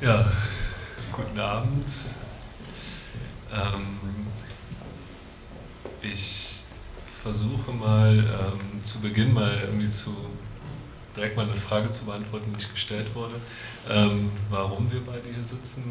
Ja, guten Abend. Ich versuche mal zu Beginn mal irgendwie direkt mal eine Frage zu beantworten, die nicht gestellt wurde, warum wir beide hier sitzen.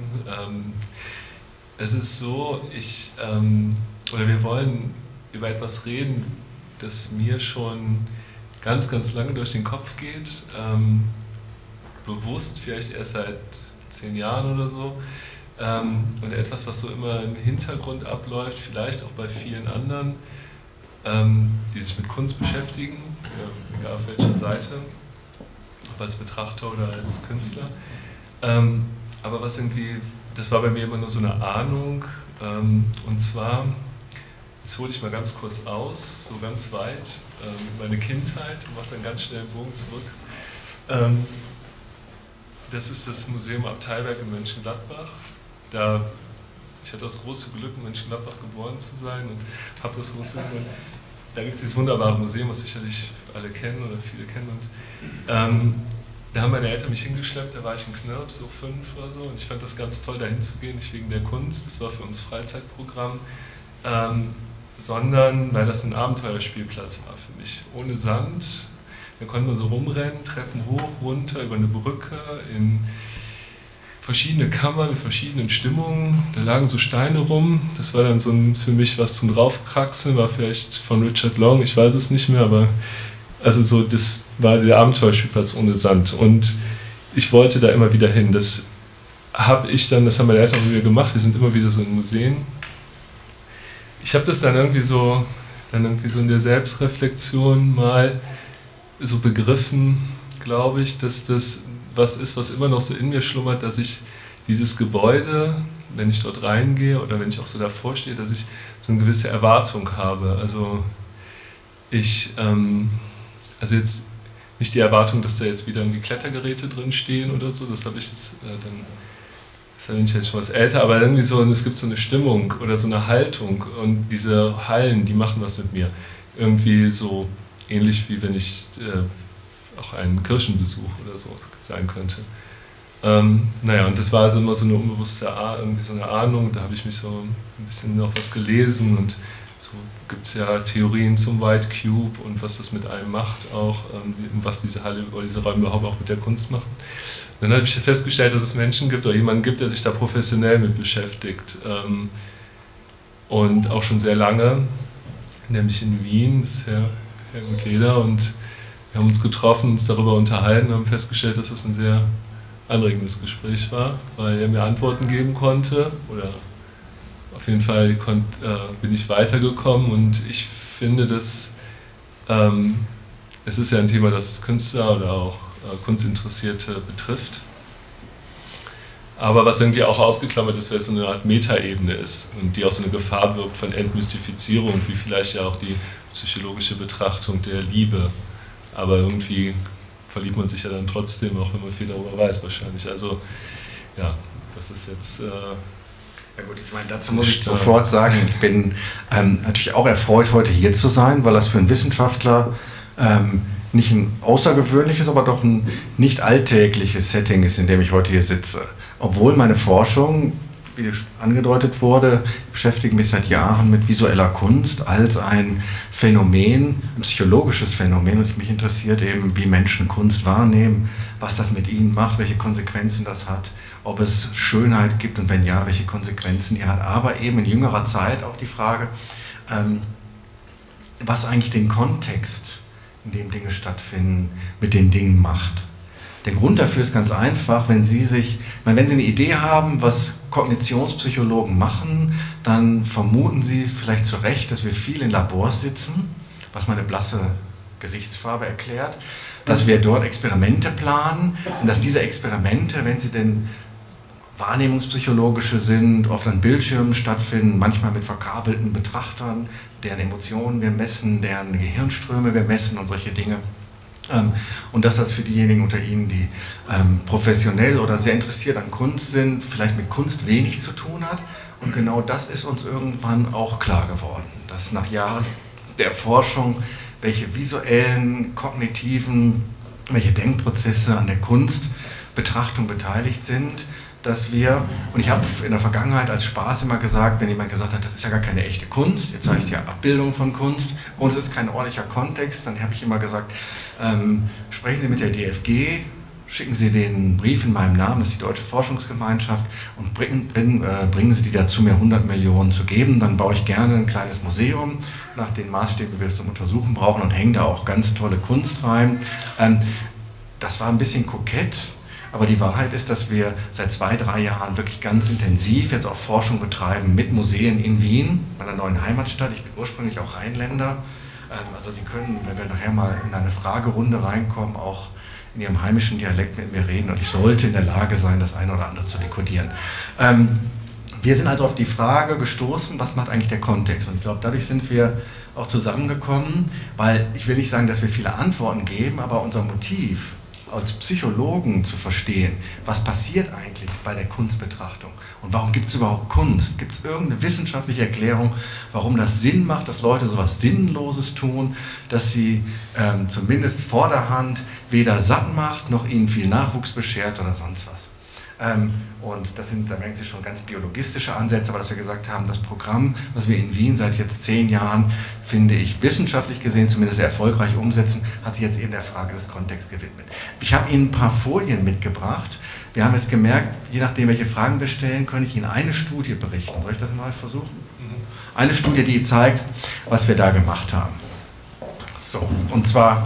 Es ist so, wir wollen über etwas reden, das mir schon ganz, ganz lange durch den Kopf geht, bewusst vielleicht erst seit 10 Jahren oder so, und etwas, was so immer im Hintergrund abläuft, vielleicht auch bei vielen anderen, die sich mit Kunst beschäftigen, egal auf welcher Seite, ob als Betrachter oder als Künstler. Aber was irgendwie, das war bei mir immer nur so eine Ahnung, und zwar, jetzt hole ich mal ganz kurz aus, so ganz weit, meine Kindheit, und mache dann ganz schnell einen Bogen zurück. Das ist das Museum Abteilwerk in Mönchengladbach. Ich hatte das große Glück, in Mönchengladbach geboren zu sein und habe das große Glück. Da gibt es dieses wunderbare Museum, was sicherlich alle kennen oder viele kennen. Und da haben meine Eltern mich hingeschleppt, da war ich ein Knirps, so 5 oder so. Und ich fand das ganz toll, da hinzugehen, nicht wegen der Kunst, das war für uns Freizeitprogramm, sondern weil das ein Abenteuerspielplatz war für mich. Ohne Sand, da konnte man so rumrennen, Treppen hoch, runter, über eine Brücke, in verschiedene Kammern mit verschiedenen Stimmungen. Da lagen so Steine rum. Das war dann für mich was zum Draufkraxeln, war vielleicht von Richard Long, ich weiß es nicht mehr, aber also so, das war der Abenteuerspielplatz ohne Sand. Und ich wollte da immer wieder hin. Das haben meine Eltern auch wieder gemacht. Wir sind immer wieder so in Museen. Ich habe das dann irgendwie so in der Selbstreflexion mal so begriffen, glaube ich, dass das was ist, was immer noch so in mir schlummert, dass ich dieses Gebäude, wenn ich dort reingehe oder wenn ich auch so davor stehe, dass ich so eine gewisse Erwartung habe. Also jetzt nicht die Erwartung, dass da jetzt wieder irgendwie Klettergeräte drin stehen oder so, das habe ich jetzt da bin ich jetzt schon was älter, aber irgendwie so, es gibt so eine Stimmung oder so eine Haltung und diese Hallen, die machen was mit mir. Irgendwie so ähnlich wie wenn ich auch einen Kirchenbesuch oder so sein könnte. Und das war also immer so eine unbewusste irgendwie so eine Ahnung, da habe ich mich so ein bisschen noch was gelesen und so gibt es ja Theorien zum White Cube und was das mit einem macht auch, was diese Halle oder diese Räume überhaupt auch mit der Kunst machen. Dann habe ich festgestellt, dass es Menschen gibt oder jemanden gibt, der sich da professionell mit beschäftigt und auch schon sehr lange, nämlich in Wien, das ist Herr Leder, und wir haben uns getroffen, uns darüber unterhalten und haben festgestellt, dass das ein sehr anregendes Gespräch war, weil er mir Antworten geben konnte oder auf jeden Fall bin ich weitergekommen und ich finde, dass es ist ja ein Thema, das Künstler oder auch Kunstinteressierte betrifft, aber was irgendwie auch ausgeklammert ist, weil es so eine Art Metaebene ist und die auch so eine Gefahr birgt von Entmystifizierung, wie vielleicht ja auch die psychologische Betrachtung der Liebe. Aber irgendwie verliebt man sich ja dann trotzdem, auch wenn man viel darüber weiß wahrscheinlich. Also ja, das ist jetzt... Ja gut, ich meine, dazu muss ich sofort sagen, ich bin natürlich auch erfreut, heute hier zu sein, weil das für einen Wissenschaftler nicht ein außergewöhnliches, aber doch ein nicht alltägliches Setting ist, in dem ich heute hier sitze. Obwohl meine Forschung, wie angedeutet wurde, beschäftigt mich seit Jahren mit visueller Kunst als ein Phänomen, ein psychologisches Phänomen, und mich interessiert eben, wie Menschen Kunst wahrnehmen, was das mit ihnen macht, welche Konsequenzen das hat, ob es Schönheit gibt und wenn ja, welche Konsequenzen die hat, aber eben in jüngerer Zeit auch die Frage, was eigentlich den Kontext, in dem Dinge stattfinden, mit den Dingen macht. Der Grund dafür ist ganz einfach, wenn Sie eine Idee haben, was Kognitionspsychologen machen, dann vermuten Sie vielleicht zu Recht, dass wir viel in Labors sitzen, was meine blasse Gesichtsfarbe erklärt, dass wir dort Experimente planen und dass diese Experimente, wenn sie denn wahrnehmungspsychologische sind, oft an Bildschirmen stattfinden, manchmal mit verkabelten Betrachtern, deren Emotionen wir messen, deren Gehirnströme wir messen und solche Dinge. Und dass das für diejenigen unter Ihnen, die professionell oder sehr interessiert an Kunst sind, vielleicht mit Kunst wenig zu tun hat. Und genau das ist uns irgendwann auch klar geworden, dass nach Jahren der Forschung, welche visuellen, kognitiven, welche Denkprozesse an der Kunstbetrachtung beteiligt sind, dass wir, und ich habe in der Vergangenheit als Spaß immer gesagt, wenn jemand gesagt hat, das ist ja gar keine echte Kunst, jetzt zeigst du ja Abbildung von Kunst und es ist kein ordentlicher Kontext, dann habe ich immer gesagt, sprechen Sie mit der DFG, schicken Sie den Brief in meinem Namen, das ist die Deutsche Forschungsgemeinschaft, und bringen Sie die dazu, mir 100 Millionen zu geben, dann baue ich gerne ein kleines Museum nach den Maßstäben, wie wir es zum Untersuchen brauchen, und hänge da auch ganz tolle Kunst rein. Das war ein bisschen kokett. Aber die Wahrheit ist, dass wir seit 2, 3 Jahren wirklich ganz intensiv jetzt auch Forschung betreiben mit Museen in Wien, meiner neuen Heimatstadt. Ich bin ursprünglich auch Rheinländer. Also Sie können, wenn wir nachher mal in eine Fragerunde reinkommen, auch in Ihrem heimischen Dialekt mit mir reden. Und ich sollte in der Lage sein, das eine oder andere zu dekodieren. Wir sind also auf die Frage gestoßen, was macht eigentlich der Kontext? Und ich glaube, dadurch sind wir auch zusammengekommen, weil ich will nicht sagen, dass wir viele Antworten geben, aber unser Motiv als Psychologen zu verstehen, was passiert eigentlich bei der Kunstbetrachtung und warum gibt es überhaupt Kunst? Gibt es irgendeine wissenschaftliche Erklärung, warum das Sinn macht, dass Leute sowas Sinnloses tun, dass sie zumindest vorderhand weder satt macht, noch ihnen viel Nachwuchs beschert oder sonst was? Und da merken Sie schon ganz biologistische Ansätze, aber dass wir gesagt haben, das Programm, was wir in Wien seit jetzt 10 Jahren, finde ich, wissenschaftlich gesehen zumindest erfolgreich umsetzen, hat sich jetzt eben der Frage des Kontexts gewidmet. Ich habe Ihnen ein paar Folien mitgebracht. Wir haben jetzt gemerkt, je nachdem, welche Fragen wir stellen, kann ich Ihnen eine Studie berichten. Soll ich das mal versuchen? Eine Studie, die zeigt, was wir da gemacht haben. So, und zwar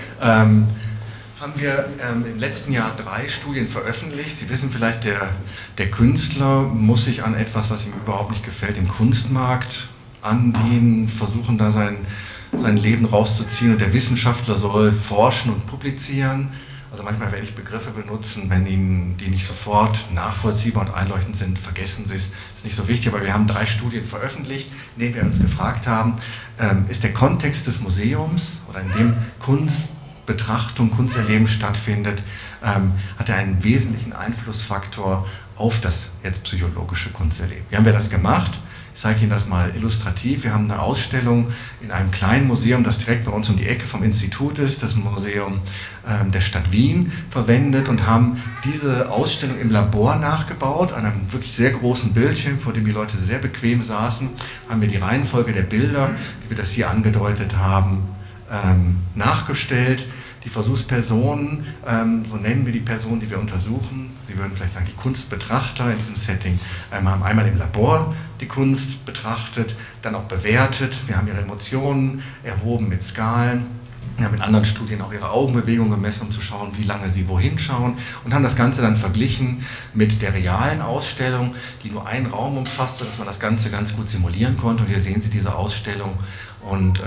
haben wir im letzten Jahr 3 Studien veröffentlicht. Sie wissen vielleicht, der Künstler muss sich an etwas, was ihm überhaupt nicht gefällt, im Kunstmarkt andienen, versuchen da sein Leben rauszuziehen, und der Wissenschaftler soll forschen und publizieren. Also manchmal werde ich Begriffe benutzen, wenn Ihnen die nicht sofort nachvollziehbar und einleuchtend sind, vergessen Sie es. Das ist nicht so wichtig, aber wir haben 3 Studien veröffentlicht, in denen wir uns gefragt haben, ist der Kontext des Museums oder in dem Kunstbetrachtung, Kunsterleben stattfindet, hat er einen wesentlichen Einflussfaktor auf das jetzt psychologische Kunsterleben. Wie haben wir das gemacht? Ich zeige Ihnen das mal illustrativ. Wir haben eine Ausstellung in einem kleinen Museum, das direkt bei uns um die Ecke vom Institut ist, das Museum der Stadt Wien, verwendet und haben diese Ausstellung im Labor nachgebaut, an einem wirklich sehr großen Bildschirm, vor dem die Leute sehr bequem saßen, haben wir die Reihenfolge der Bilder, wie wir das hier angedeutet haben, nachgestellt. Die Versuchspersonen, so nennen wir die Personen, die wir untersuchen, Sie würden vielleicht sagen, die Kunstbetrachter in diesem Setting, haben einmal im Labor die Kunst betrachtet, dann auch bewertet, wir haben ihre Emotionen erhoben mit Skalen, wir haben in anderen Studien auch ihre Augenbewegung gemessen, um zu schauen, wie lange sie wohin schauen, und haben das Ganze dann verglichen mit der realen Ausstellung, die nur einen Raum umfasst, sodass man das Ganze ganz gut simulieren konnte. Und hier sehen Sie diese Ausstellung, und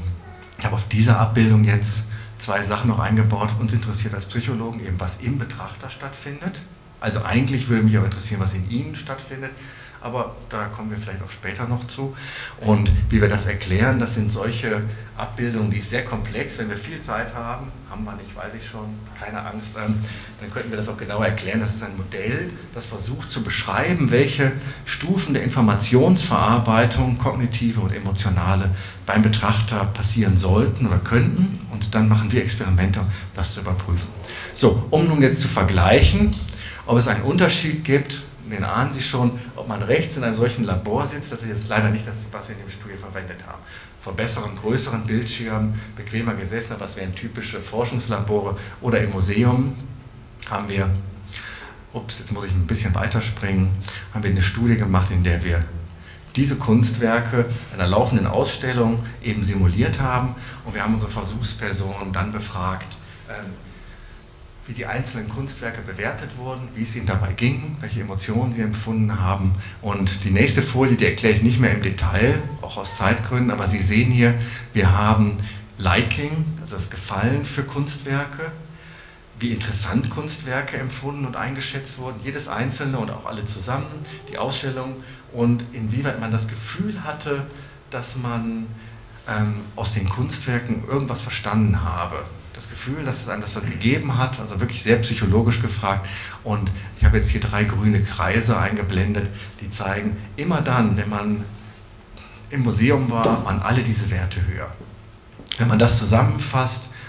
ich habe auf dieser Abbildung jetzt 2 Sachen noch eingebaut. Uns interessiert als Psychologen eben, was im Betrachter stattfindet. Also eigentlich würde mich auch interessieren, was in Ihnen stattfindet, aber da kommen wir vielleicht auch später noch zu. Und wie wir das erklären, das sind solche Abbildungen, die ist sehr komplex. Wenn wir viel Zeit haben, haben wir nicht, weiß ich schon, keine Angst, dann könnten wir das auch genauer erklären. Das ist ein Modell, das versucht zu beschreiben, welche Stufen der Informationsverarbeitung, kognitive und emotionale, beim Betrachter passieren sollten oder könnten. Und dann machen wir Experimente, um das zu überprüfen. So, um nun jetzt zu vergleichen, ob es einen Unterschied gibt, den ahnen Sie schon, ob man rechts in einem solchen Labor sitzt, das ist jetzt leider nicht das, was wir in dem Studie verwendet haben. Vor besseren, größeren Bildschirmen, bequemer gesessen, aber das wären typische Forschungslabore, oder im Museum haben wir, jetzt muss ich ein bisschen weiterspringen, haben wir eine Studie gemacht, in der wir diese Kunstwerke einer laufenden Ausstellung eben simuliert haben, und wir haben unsere Versuchspersonen dann befragt, wie die einzelnen Kunstwerke bewertet wurden, wie es ihnen dabei ging, welche Emotionen sie empfunden haben. Und die nächste Folie, die erkläre ich nicht mehr im Detail, auch aus Zeitgründen, aber Sie sehen hier, wir haben Liking, also das Gefallen für Kunstwerke, wie interessant Kunstwerke empfunden und eingeschätzt wurden, jedes einzelne und auch alle zusammen, die Ausstellung, und inwieweit man das Gefühl hatte, dass man aus den Kunstwerken irgendwas verstanden habe. Das Gefühl, dass es einem das was gegeben hat, also wirklich sehr psychologisch gefragt. Und ich habe jetzt hier 3 grüne Kreise eingeblendet, die zeigen, immer dann, wenn man im Museum war, waren alle diese Werte höher. Wenn man das zusammenfasst,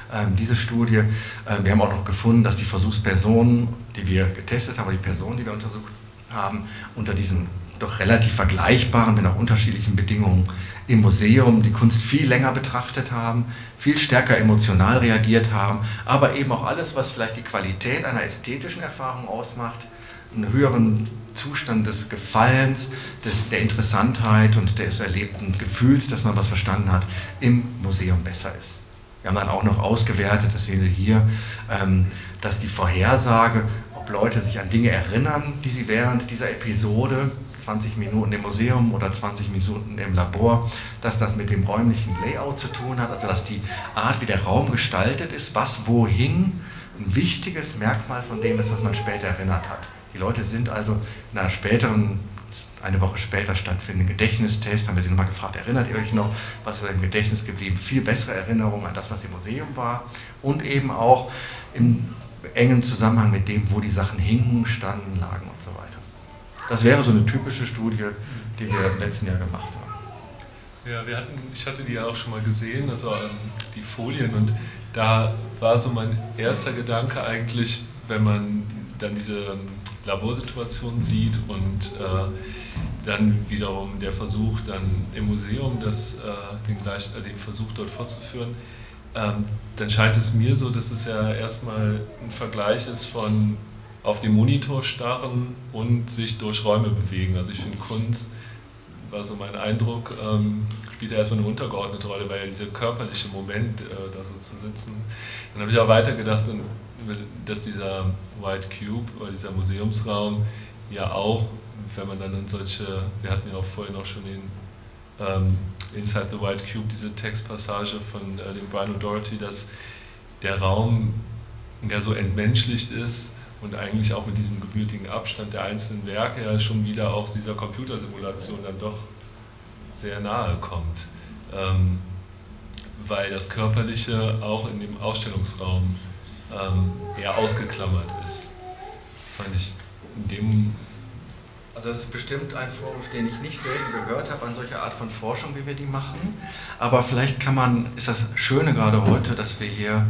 diese Studie. Wir haben auch noch gefunden, dass die Versuchspersonen, die wir getestet haben, die Personen, die wir untersucht haben, unter diesen doch relativ vergleichbaren, wenn auch unterschiedlichen Bedingungen im Museum die Kunst viel länger betrachtet haben, viel stärker emotional reagiert haben, aber eben auch alles, was vielleicht die Qualität einer ästhetischen Erfahrung ausmacht, einen höheren Zustand des Gefallens, der Interessantheit und des erlebten Gefühls, dass man was verstanden hat, im Museum besser ist. Wir haben dann auch noch ausgewertet, das sehen Sie hier, dass die Vorhersage, ob Leute sich an Dinge erinnern, die sie während dieser Episode, 20 Minuten im Museum oder 20 Minuten im Labor, dass das mit dem räumlichen Layout zu tun hat, also dass die Art, wie der Raum gestaltet ist, was wo hing, ein wichtiges Merkmal von dem ist, was man später erinnert hat. Die Leute sind also in einer späteren, eine Woche später stattfindenden Gedächtnistest, haben wir sie nochmal gefragt, erinnert ihr euch noch, was ist im Gedächtnis geblieben? Viel bessere Erinnerungen an das, was im Museum war und eben auch im engen Zusammenhang mit dem, wo die Sachen hingen, standen, lagen und so weiter. Das wäre so eine typische Studie, die wir im letzten Jahr gemacht haben. Ja, ich hatte die ja auch schon mal gesehen, also die Folien, und da war so mein erster Gedanke eigentlich, wenn man dann diese Laborsituation sieht und dann wiederum der Versuch dann im Museum den Versuch dort fortzuführen, dann scheint es mir so, dass es ja erstmal ein Vergleich ist von auf den Monitor starren und sich durch Räume bewegen. Also ich finde, Kunst, war so mein Eindruck, spielt ja erstmal eine untergeordnete Rolle, weil ja dieser körperliche Moment, da so zu sitzen. Dann habe ich auch weitergedacht, dass dieser White Cube oder dieser Museumsraum ja auch, wenn man dann in solche, wir hatten ja auch vorhin auch schon den Inside the White Cube, diese Textpassage von dem Brian O'Doherty, dass der Raum ja so entmenschlicht ist und eigentlich auch mit diesem gebürtigen Abstand der einzelnen Werke ja schon wieder auch dieser Computersimulation dann doch sehr nahe kommt, weil das Körperliche auch in dem Ausstellungsraum eher ausgeklammert ist. Fand ich in dem... Also das ist bestimmt ein Vorwurf, den ich nicht selten gehört habe an solcher Art von Forschung, wie wir die machen. Aber vielleicht ist das Schöne gerade heute, dass wir hier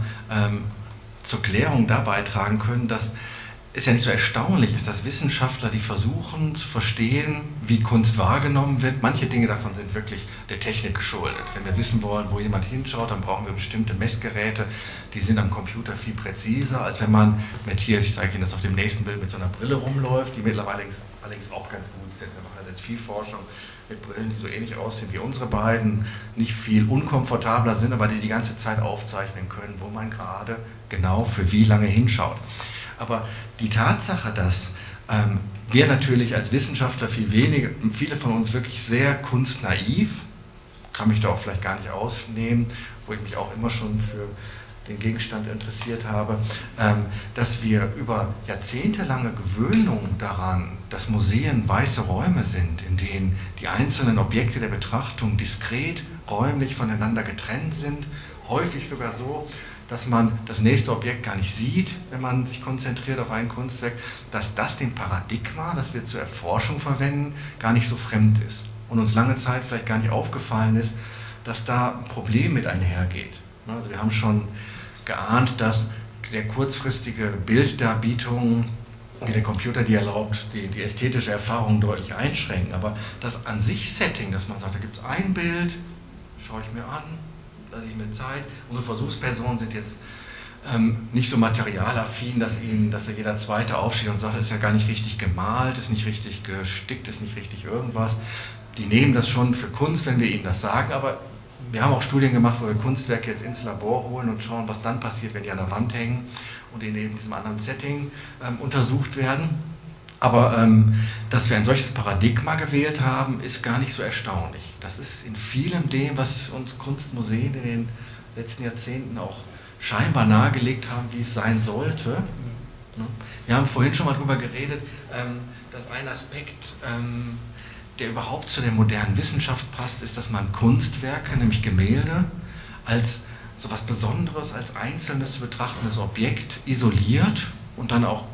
zur Klärung da beitragen können, dass es ja nicht so erstaunlich ist, dass Wissenschaftler, die versuchen zu verstehen, wie Kunst wahrgenommen wird, manche Dinge davon sind wirklich der Technik geschuldet. Wenn wir wissen wollen, wo jemand hinschaut, dann brauchen wir bestimmte Messgeräte, die sind am Computer viel präziser, als wenn man ich zeige Ihnen das auf dem nächsten Bild, mit so einer Brille rumläuft, die mittlerweile allerdings auch ganz gut sind. Wir machen jetzt viel Forschung mit Brillen, die so ähnlich aussehen wie unsere beiden, nicht viel unkomfortabler sind, aber die ganze Zeit aufzeichnen können, wo man gerade genau für wie lange hinschaut. Aber die Tatsache, dass wir natürlich als Wissenschaftler viele von uns wirklich sehr kunstnaiv, kann mich da auch vielleicht gar nicht ausnehmen, wo ich mich auch immer schon für den Gegenstand interessiert habe, dass wir über jahrzehntelange Gewöhnung daran, dass Museen weiße Räume sind, in denen die einzelnen Objekte der Betrachtung diskret, räumlich voneinander getrennt sind, häufig sogar so, dass man das nächste Objekt gar nicht sieht, wenn man sich konzentriert auf ein Kunstwerk, dass das dem Paradigma, das wir zur Erforschung verwenden, gar nicht so fremd ist und uns lange Zeit vielleicht gar nicht aufgefallen ist, dass da ein Problem mit einhergeht. Also wir haben schon geahnt, dass sehr kurzfristige Bilddarbietungen, wie der Computer die erlaubt, die ästhetische Erfahrung deutlich einschränken, aber das an sich Setting, dass man sagt, da gibt es ein Bild, schaue ich mir an, lasse ich mir Zeit. Unsere Versuchspersonen sind jetzt nicht so materialaffin, dass da jeder Zweite aufsteht und sagt, das ist ja gar nicht richtig gemalt, ist nicht richtig gestickt, ist nicht richtig irgendwas. Die nehmen das schon für Kunst, wenn wir ihnen das sagen, aber wir haben auch Studien gemacht, wo wir Kunstwerke jetzt ins Labor holen und schauen, was dann passiert, wenn die an der Wand hängen und in eben diesem anderen Setting untersucht werden. Aber dass wir ein solches Paradigma gewählt haben, ist gar nicht so erstaunlich. Das ist in vielem dem, was uns Kunstmuseen in den letzten Jahrzehnten auch scheinbar nahegelegt haben, wie es sein sollte. Wir haben vorhin schon mal darüber geredet, dass ein Aspekt, der überhaupt zu der modernen Wissenschaft passt, ist, dass man Kunstwerke, nämlich Gemälde, als so etwas Besonderes, als einzelnes zu betrachtendes Objekt isoliert und dann auch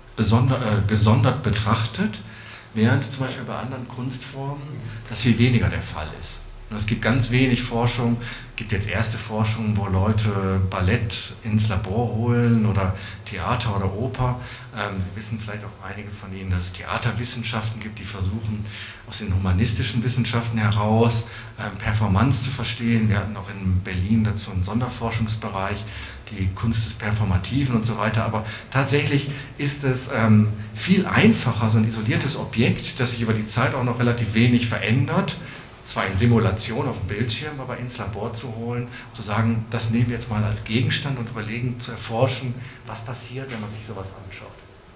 gesondert betrachtet, während zum Beispiel bei anderen Kunstformen das viel weniger der Fall ist. Und es gibt ganz wenig Forschung, gibt jetzt erste Forschung, wo Leute Ballett ins Labor holen oder Theater oder Oper. Sie wissen vielleicht auch einige von Ihnen, dass es Theaterwissenschaften gibt, die versuchen, aus den humanistischen Wissenschaften heraus Performance zu verstehen. Wir hatten auch in Berlin dazu einen Sonderforschungsbereich, die Kunst des Performativen und so weiter. Aber tatsächlich ist es viel einfacher, so ein isoliertes Objekt, das sich über die Zeit auch noch relativ wenig verändert, zwar in Simulation auf dem Bildschirm, aber ins Labor zu holen, zu sagen, das nehmen wir jetzt mal als Gegenstand und überlegen, zu erforschen, was passiert, wenn man sich sowas anschaut.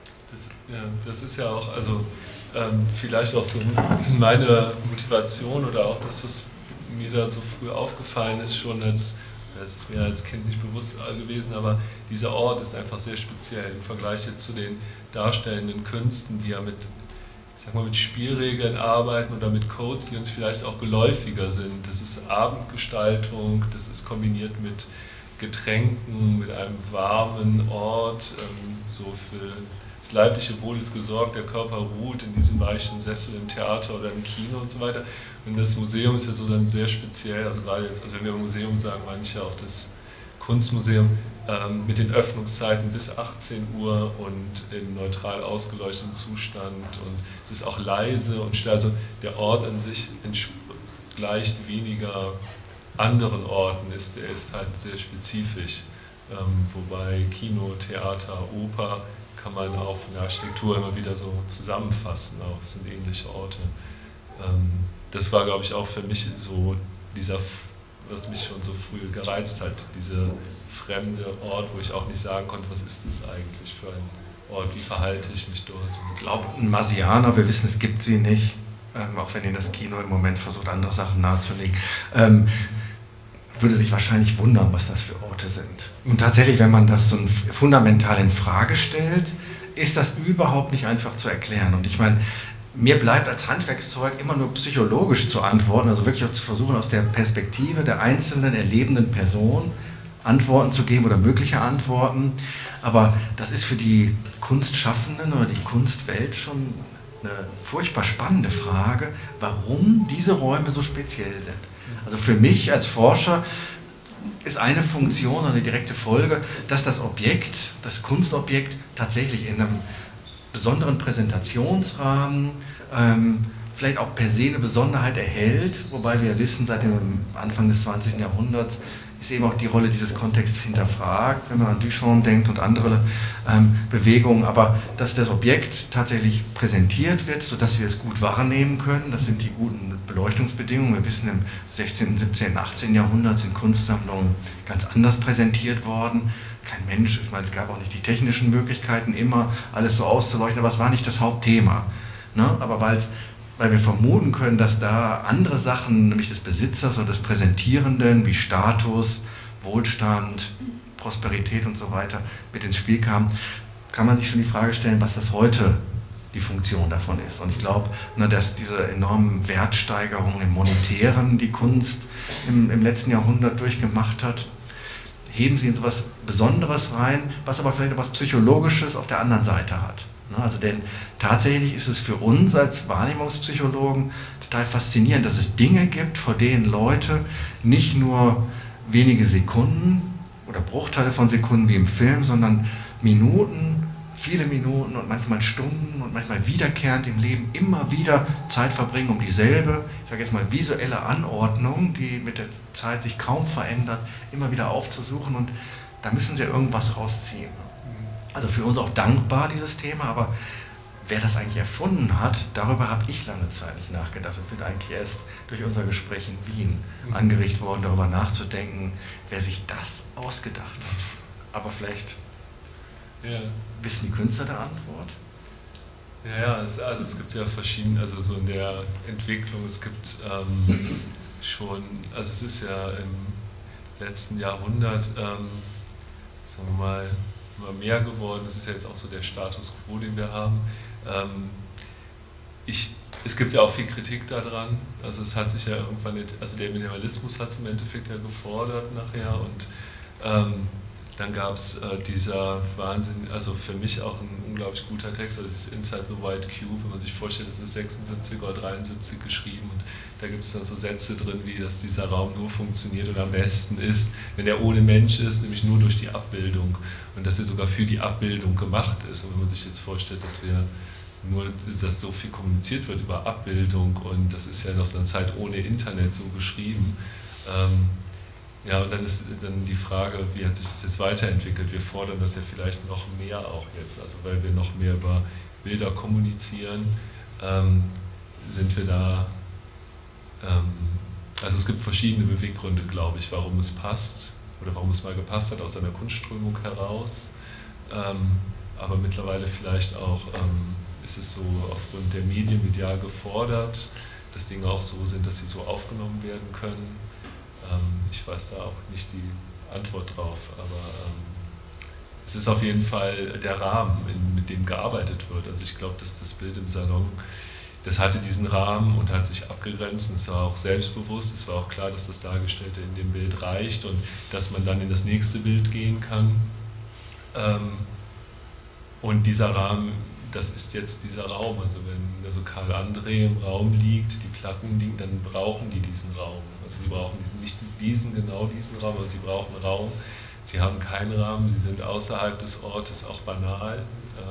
Das ist ja auch, also vielleicht auch so meine Motivation oder auch das, was mir da so früh aufgefallen ist, schon als, das ist mir als Kind nicht bewusst gewesen, aber dieser Ort ist einfach sehr speziell im Vergleich jetzt zu den darstellenden Künsten, die ja mit, ich sag mal, mit Spielregeln arbeiten oder mit Codes, die uns vielleicht auch geläufiger sind. Das ist Abendgestaltung, das ist kombiniert mit Getränken, mit einem warmen Ort, so für das leibliche Wohl ist gesorgt, der Körper ruht in diesem weichen Sessel im Theater oder im Kino und so weiter. Und das Museum ist ja so dann sehr speziell, also gerade jetzt, also wenn wir Museum sagen, meine ich ja auch das Kunstmuseum, mit den Öffnungszeiten bis 18 Uhr und im neutral ausgeleuchteten Zustand, und es ist auch leise und still, also der Ort an sich gleicht weniger anderen Orten, der ist halt sehr spezifisch, wobei Kino, Theater, Oper kann man auch von der Architektur immer wieder so zusammenfassen, auch es sind ähnliche Orte. Das war, glaube ich, auch für mich so dieser, was mich schon so früh gereizt hat, dieser fremde Ort, wo ich auch nicht sagen konnte, was ist das eigentlich für ein Ort, wie verhalte ich mich dort. Ich glaube, ein Marsianer, wir wissen, es gibt sie nicht, auch wenn Ihnen das Kino im Moment versucht, andere Sachen nahezulegen, würde sich wahrscheinlich wundern, was das für Orte sind. Und tatsächlich, wenn man das so fundamental in Frage stellt, ist das überhaupt nicht einfach zu erklären. Und ich meine, mir bleibt als Handwerkszeug immer nur psychologisch zu antworten, also wirklich auch zu versuchen, aus der Perspektive der einzelnen erlebenden Person Antworten zu geben oder mögliche Antworten. Aber das ist für die Kunstschaffenden oder die Kunstwelt schon eine furchtbar spannende Frage, warum diese Räume so speziell sind. Also für mich als Forscher ist eine Funktion, eine direkte Folge, dass das Objekt, das Kunstobjekt tatsächlich in einem besonderen Präsentationsrahmen vielleicht auch per se eine Besonderheit erhält, wobei wir wissen, seit dem Anfang des 20. Jahrhunderts ist eben auch die Rolle dieses Kontexts hinterfragt, wenn man an Duchamp denkt und andere Bewegungen, aber dass das Objekt tatsächlich präsentiert wird, sodass wir es gut wahrnehmen können, das sind die guten Beleuchtungsbedingungen. Wir wissen, im 16., 17., 18. Jahrhundert sind Kunstsammlungen ganz anders präsentiert worden. Kein Mensch, ich meine, es gab auch nicht die technischen Möglichkeiten, immer alles so auszuleuchten, aber es war nicht das Hauptthema. Ne? Aber weil wir vermuten können, dass da andere Sachen, nämlich des Besitzers oder des Präsentierenden, wie Status, Wohlstand, Prosperität und so weiter, mit ins Spiel kamen, kann man sich schon die Frage stellen, was das heute die Funktion davon ist. Und ich glaube, dass diese enormen Wertsteigerungen im Monetären, die Kunst im letzten Jahrhundert durchgemacht hat, heben sie in so etwas Besonderes rein, was aber vielleicht etwas Psychologisches auf der anderen Seite hat. Also denn tatsächlich ist es für uns als Wahrnehmungspsychologen total faszinierend, dass es Dinge gibt, vor denen Leute nicht nur wenige Sekunden oder Bruchteile von Sekunden wie im Film, sondern Minuten, viele Minuten und manchmal Stunden und manchmal wiederkehrend im Leben immer wieder Zeit verbringen, um dieselbe, ich sage jetzt mal, visuelle Anordnung, die mit der Zeit sich kaum verändert, immer wieder aufzusuchen, und da müssen sie irgendwas rausziehen. Also für uns auch dankbar, dieses Thema, aber wer das eigentlich erfunden hat, darüber habe ich lange Zeit nicht nachgedacht und bin eigentlich erst durch unser Gespräch in Wien angeregt worden, darüber nachzudenken, wer sich das ausgedacht hat. Aber vielleicht wissen die Künstler der Antwort? Ja, also es gibt ja verschiedene, also so in der Entwicklung, es gibt schon, also es ist ja im letzten Jahrhundert, sagen wir mal, immer mehr geworden. Das ist ja jetzt auch so der Status quo, den wir haben. Es gibt ja auch viel Kritik daran. Also es hat sich ja irgendwann, also der Minimalismus hat es im Endeffekt ja gefordert nachher, und Dann gab es dieser Wahnsinn, also für mich auch ein unglaublich guter Text, also dieses Inside the White Cube, wenn man sich vorstellt, das ist 76 oder 73 geschrieben und da gibt es dann so Sätze drin, wie dass dieser Raum nur funktioniert und am besten ist, wenn er ohne Mensch ist, nämlich nur durch die Abbildung und dass er sogar für die Abbildung gemacht ist. Und wenn man sich jetzt vorstellt, dass so viel kommuniziert wird über Abbildung und das ist ja aus einer Zeit ohne Internet so geschrieben. Ja, und dann ist dann die Frage, wie hat sich das jetzt weiterentwickelt? Wir fordern das ja vielleicht noch mehr auch jetzt, also weil wir noch mehr über Bilder kommunizieren, sind wir da, also es gibt verschiedene Beweggründe, glaube ich, warum es passt oder warum es mal gepasst hat aus einer Kunstströmung heraus, aber mittlerweile vielleicht auch ist es so aufgrund der Medien medial gefordert, dass Dinge auch so sind, dass sie so aufgenommen werden können. Ich weiß da auch nicht die Antwort drauf, aber es ist auf jeden Fall der Rahmen, mit dem gearbeitet wird. Also ich glaube, dass das Bild im Salon, das hatte diesen Rahmen und hat sich abgegrenzt und es war auch selbstbewusst, es war auch klar, dass das Dargestellte in dem Bild reicht und dass man dann in das nächste Bild gehen kann. Und dieser Rahmen, das ist jetzt dieser Raum, also wenn also Karl André im Raum liegt, die Platten liegen, dann brauchen die diesen Raum. Also sie brauchen nicht genau diesen Raum, aber sie brauchen Raum. Sie haben keinen Rahmen, sie sind außerhalb des Ortes, auch banal.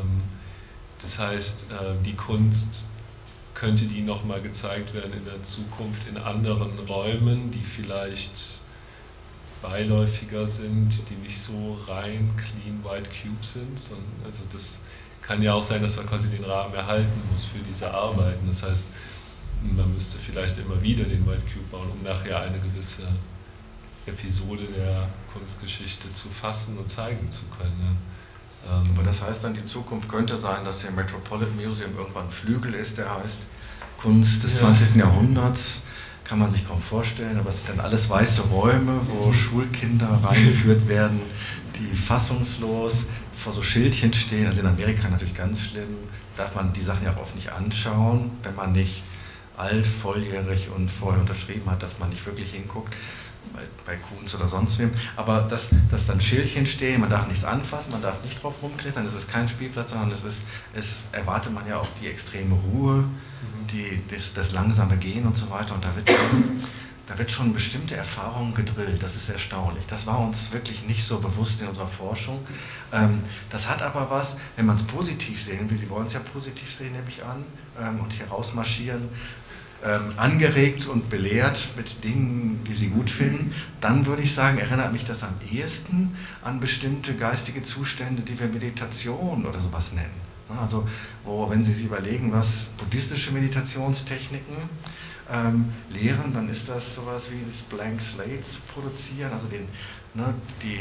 Das heißt, die Kunst könnte die nochmal gezeigt werden in der Zukunft in anderen Räumen, die vielleicht beiläufiger sind, die nicht so rein clean white cube sind, sondern also das kann ja auch sein, dass man quasi den Rahmen erhalten muss für diese Arbeiten. Das heißt, man müsste vielleicht immer wieder den White Cube bauen, um nachher eine gewisse Episode der Kunstgeschichte zu fassen und zeigen zu können. Aber das heißt dann, die Zukunft könnte sein, dass hier im Metropolitan Museum irgendwann ein Flügel ist, der heißt Kunst des 20. Jahrhunderts. Kann man sich kaum vorstellen, aber es sind dann alles weiße Räume, wo Schulkinder reingeführt werden, die fassungslos vor so Schildchen stehen. Also in Amerika natürlich ganz schlimm, darf man die Sachen ja auch oft nicht anschauen, wenn man nicht alt, volljährig und vorher unterschrieben hat, dass man nicht wirklich hinguckt, bei Kunz oder sonst wem. Aber dass dann Schildchen stehen, man darf nichts anfassen, man darf nicht drauf rumklettern, es ist kein Spielplatz, sondern es erwartet man ja auch die extreme Ruhe, das langsame Gehen und so weiter. Und da wird schon bestimmte Erfahrungen gedrillt, das ist erstaunlich. Das war uns wirklich nicht so bewusst in unserer Forschung. Das hat aber was, wenn man es positiv sehen will, Sie wollen es ja positiv sehen, nehme ich an, und hier rausmarschieren, angeregt und belehrt mit Dingen, die Sie gut finden, dann würde ich sagen, erinnert mich das am ehesten an bestimmte geistige Zustände, die wir Meditation oder sowas nennen. Also, wenn Sie sich überlegen, was buddhistische Meditationstechniken lehren, dann ist das sowas wie das Blank Slate zu produzieren, also die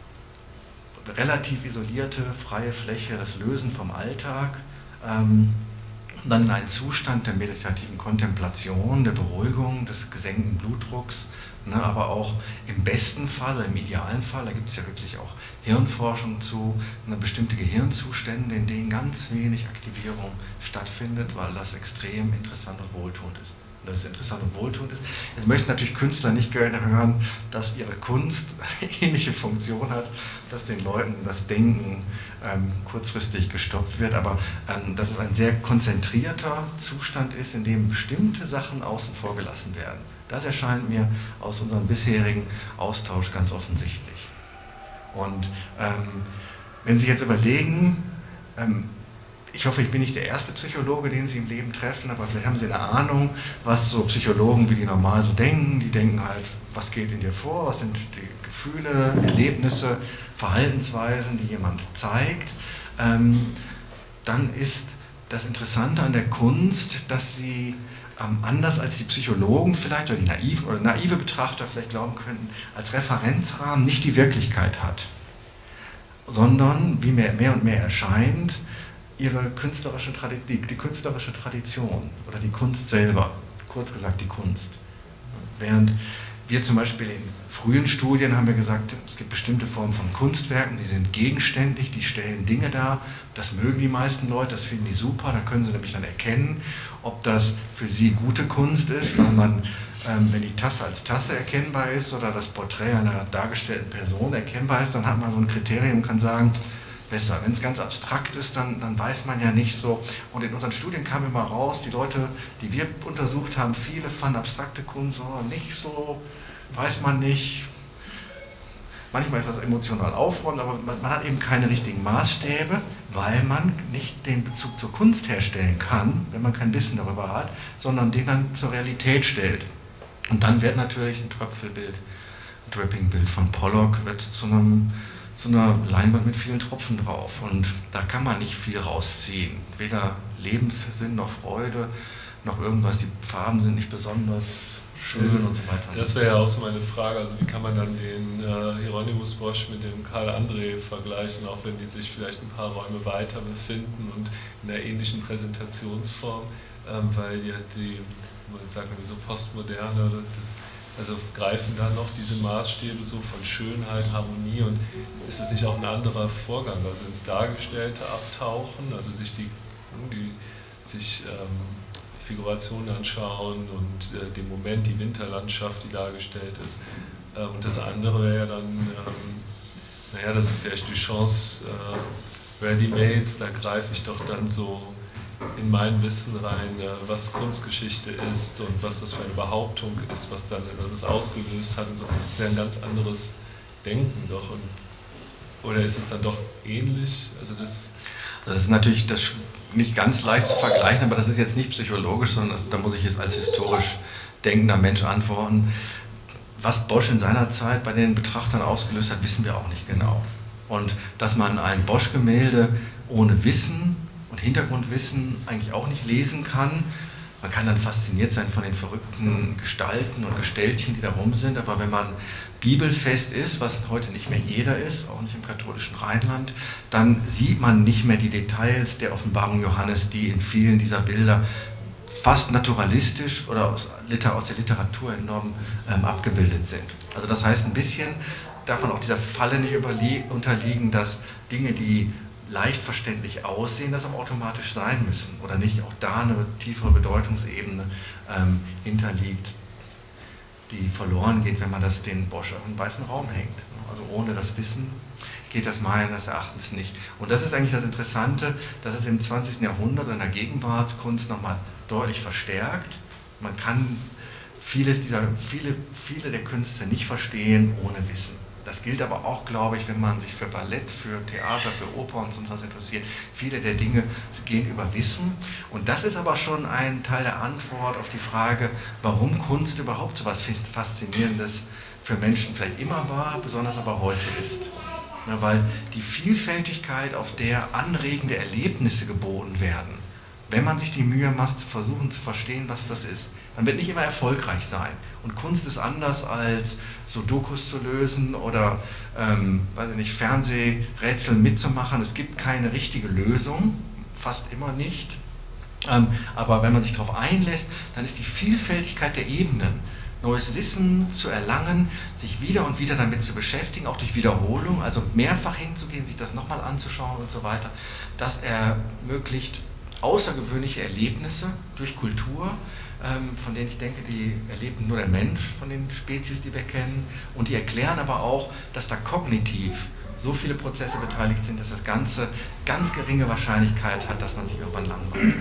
relativ isolierte, freie Fläche, das Lösen vom Alltag, dann in einen Zustand der meditativen Kontemplation, der Beruhigung, des gesenkten Blutdrucks, aber auch im besten Fall oder im idealen Fall, da gibt es ja wirklich auch Hirnforschung zu, bestimmte Gehirnzustände, in denen ganz wenig Aktivierung stattfindet, weil das extrem interessant und wohltuend ist. Und das interessant und wohltuend ist. Jetzt möchten natürlich Künstler nicht gerne hören, dass ihre Kunst eine ähnliche Funktion hat, dass den Leuten das Denken kurzfristig gestoppt wird, aber dass es ein sehr konzentrierter Zustand ist, in dem bestimmte Sachen außen vor gelassen werden. Das erscheint mir aus unserem bisherigen Austausch ganz offensichtlich. Und wenn Sie jetzt überlegen, ich hoffe, ich bin nicht der erste Psychologe, den Sie im Leben treffen, aber vielleicht haben Sie eine Ahnung, was so Psychologen, wie die normal so denken. Die denken halt, was geht in dir vor, was sind die Gefühle, Erlebnisse, Verhaltensweisen, die jemand zeigt. Dann ist das Interessante an der Kunst, dass sie anders als die Psychologen vielleicht oder die naive Betrachter vielleicht glauben könnten, als Referenzrahmen nicht die Wirklichkeit hat, sondern, wie mehr und mehr erscheint, die künstlerische Tradition oder die Kunst selber, kurz gesagt die Kunst. Während wir zum Beispiel in frühen Studien haben wir gesagt, es gibt bestimmte Formen von Kunstwerken, die sind gegenständlich, die stellen Dinge dar, das mögen die meisten Leute, das finden die super, da können sie nämlich dann erkennen, ob das für sie gute Kunst ist, weil man wenn die Tasse als Tasse erkennbar ist oder das Porträt einer dargestellten Person erkennbar ist, dann hat man so ein Kriterium und kann sagen, besser. Wenn es ganz abstrakt ist, dann weiß man ja nicht so. Und in unseren Studien kam immer raus, die Leute, die wir untersucht haben, viele fanden abstrakte Kunst nicht so, weiß man nicht. Manchmal ist das emotional aufräumend, aber man hat eben keine richtigen Maßstäbe, weil man nicht den Bezug zur Kunst herstellen kann, wenn man kein Wissen darüber hat, sondern den dann zur Realität stellt. Und dann wird natürlich ein Tröpfelbild, ein Dripping-Bild von Pollock wird zu einer Leinwand mit vielen Tropfen drauf. Und da kann man nicht viel rausziehen. Weder Lebenssinn noch Freude, noch irgendwas. Die Farben sind nicht besonders schön und so weiter. Das wäre ja auch so meine Frage. Also wie kann man dann den Hieronymus Bosch mit dem Karl André vergleichen, auch wenn die sich vielleicht ein paar Räume weiter befinden und in einer ähnlichen Präsentationsform, weil man sagt so Postmoderne, also greifen da noch diese Maßstäbe so von Schönheit, Harmonie und ist es nicht auch ein anderer Vorgang, also ins Dargestellte abtauchen, also sich Figurationen anschauen und den Moment, die Winterlandschaft, die dargestellt ist. Und das andere wäre ja dann, das ist vielleicht die Chance, Ready-Mades, da greife ich doch dann so in mein Wissen rein, was Kunstgeschichte ist und was das für eine Behauptung ist, was es ausgelöst hat und so. Das ist ja ein ganz anderes Denken doch. Oder ist es dann doch ähnlich? Also das ist natürlich nicht ganz leicht zu vergleichen, aber das ist jetzt nicht psychologisch, sondern da muss ich jetzt als historisch denkender Mensch antworten. Was Bosch in seiner Zeit bei den Betrachtern ausgelöst hat, wissen wir auch nicht genau. Und dass man ein Bosch-Gemälde ohne Wissen und Hintergrundwissen eigentlich auch nicht lesen kann. Man kann dann fasziniert sein von den verrückten Gestalten und Gestellchen, die da rum sind, aber wenn man bibelfest ist, was heute nicht mehr jeder ist, auch nicht im katholischen Rheinland, dann sieht man nicht mehr die Details der Offenbarung Johannes, die in vielen dieser Bilder fast naturalistisch oder aus der Literatur enorm abgebildet sind. Also das heißt, ein bisschen darf man auch dieser Falle nicht unterliegen, dass Dinge, die leicht verständlich aussehen, das auch automatisch sein müssen oder nicht auch da eine tiefere Bedeutungsebene hinterliegt, die verloren geht, wenn man das den Bosch auf einen weißen Raum hängt. Also ohne das Wissen geht das meines Erachtens nicht. Und das ist eigentlich das Interessante, dass es im 20. Jahrhundert in der Gegenwartskunst nochmal deutlich verstärkt. Man kann viele der Künste nicht verstehen ohne Wissen. Das gilt aber auch, glaube ich, wenn man sich für Ballett, für Theater, für Oper und sonst was interessiert. Viele der Dinge gehen über Wissen. Und das ist aber schon ein Teil der Antwort auf die Frage, warum Kunst überhaupt so etwas Faszinierendes für Menschen vielleicht immer war, besonders aber heute ist. Ja, weil die Vielfältigkeit, auf der anregende Erlebnisse geboten werden, wenn man sich die Mühe macht, zu versuchen zu verstehen, was das ist, man wird nicht immer erfolgreich sein. Und Kunst ist anders als Sudokus zu lösen oder Fernsehrätsel mitzumachen. Es gibt keine richtige Lösung, fast immer nicht. Aber wenn man sich darauf einlässt, dann ist die Vielfältigkeit der Ebenen, neues Wissen zu erlangen, sich wieder und wieder damit zu beschäftigen, auch durch Wiederholung, also mehrfach hinzugehen, sich das nochmal anzuschauen und so weiter, das ermöglicht außergewöhnliche Erlebnisse durch Kultur, von denen ich denke, die erlebt nur der Mensch von den Spezies, die wir kennen, und die erklären aber auch, dass da kognitiv so viele Prozesse beteiligt sind, dass das Ganze ganz geringe Wahrscheinlichkeit hat, dass man sich irgendwann langweilt.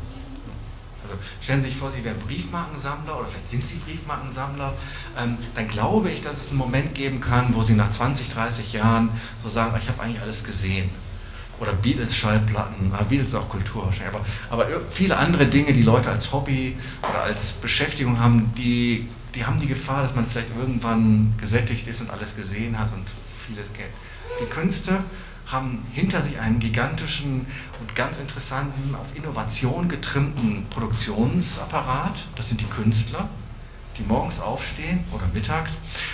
Also stellen Sie sich vor, Sie wären Briefmarkensammler oder vielleicht sind Sie Briefmarkensammler, dann glaube ich, dass es einen Moment geben kann, wo Sie nach 20, 30 Jahren so sagen, ich habe eigentlich alles gesehen. Oder Beatles-Schallplatten, Beatles ist auch Kultur wahrscheinlich, aber viele andere Dinge, die Leute als Hobby oder als Beschäftigung haben, die haben die Gefahr, dass man vielleicht irgendwann gesättigt ist und alles gesehen hat und vieles kennt. Die Künste haben hinter sich einen gigantischen und ganz interessanten, auf Innovation getrimmten Produktionsapparat. Das sind die Künstler, die morgens aufstehen oder mittags,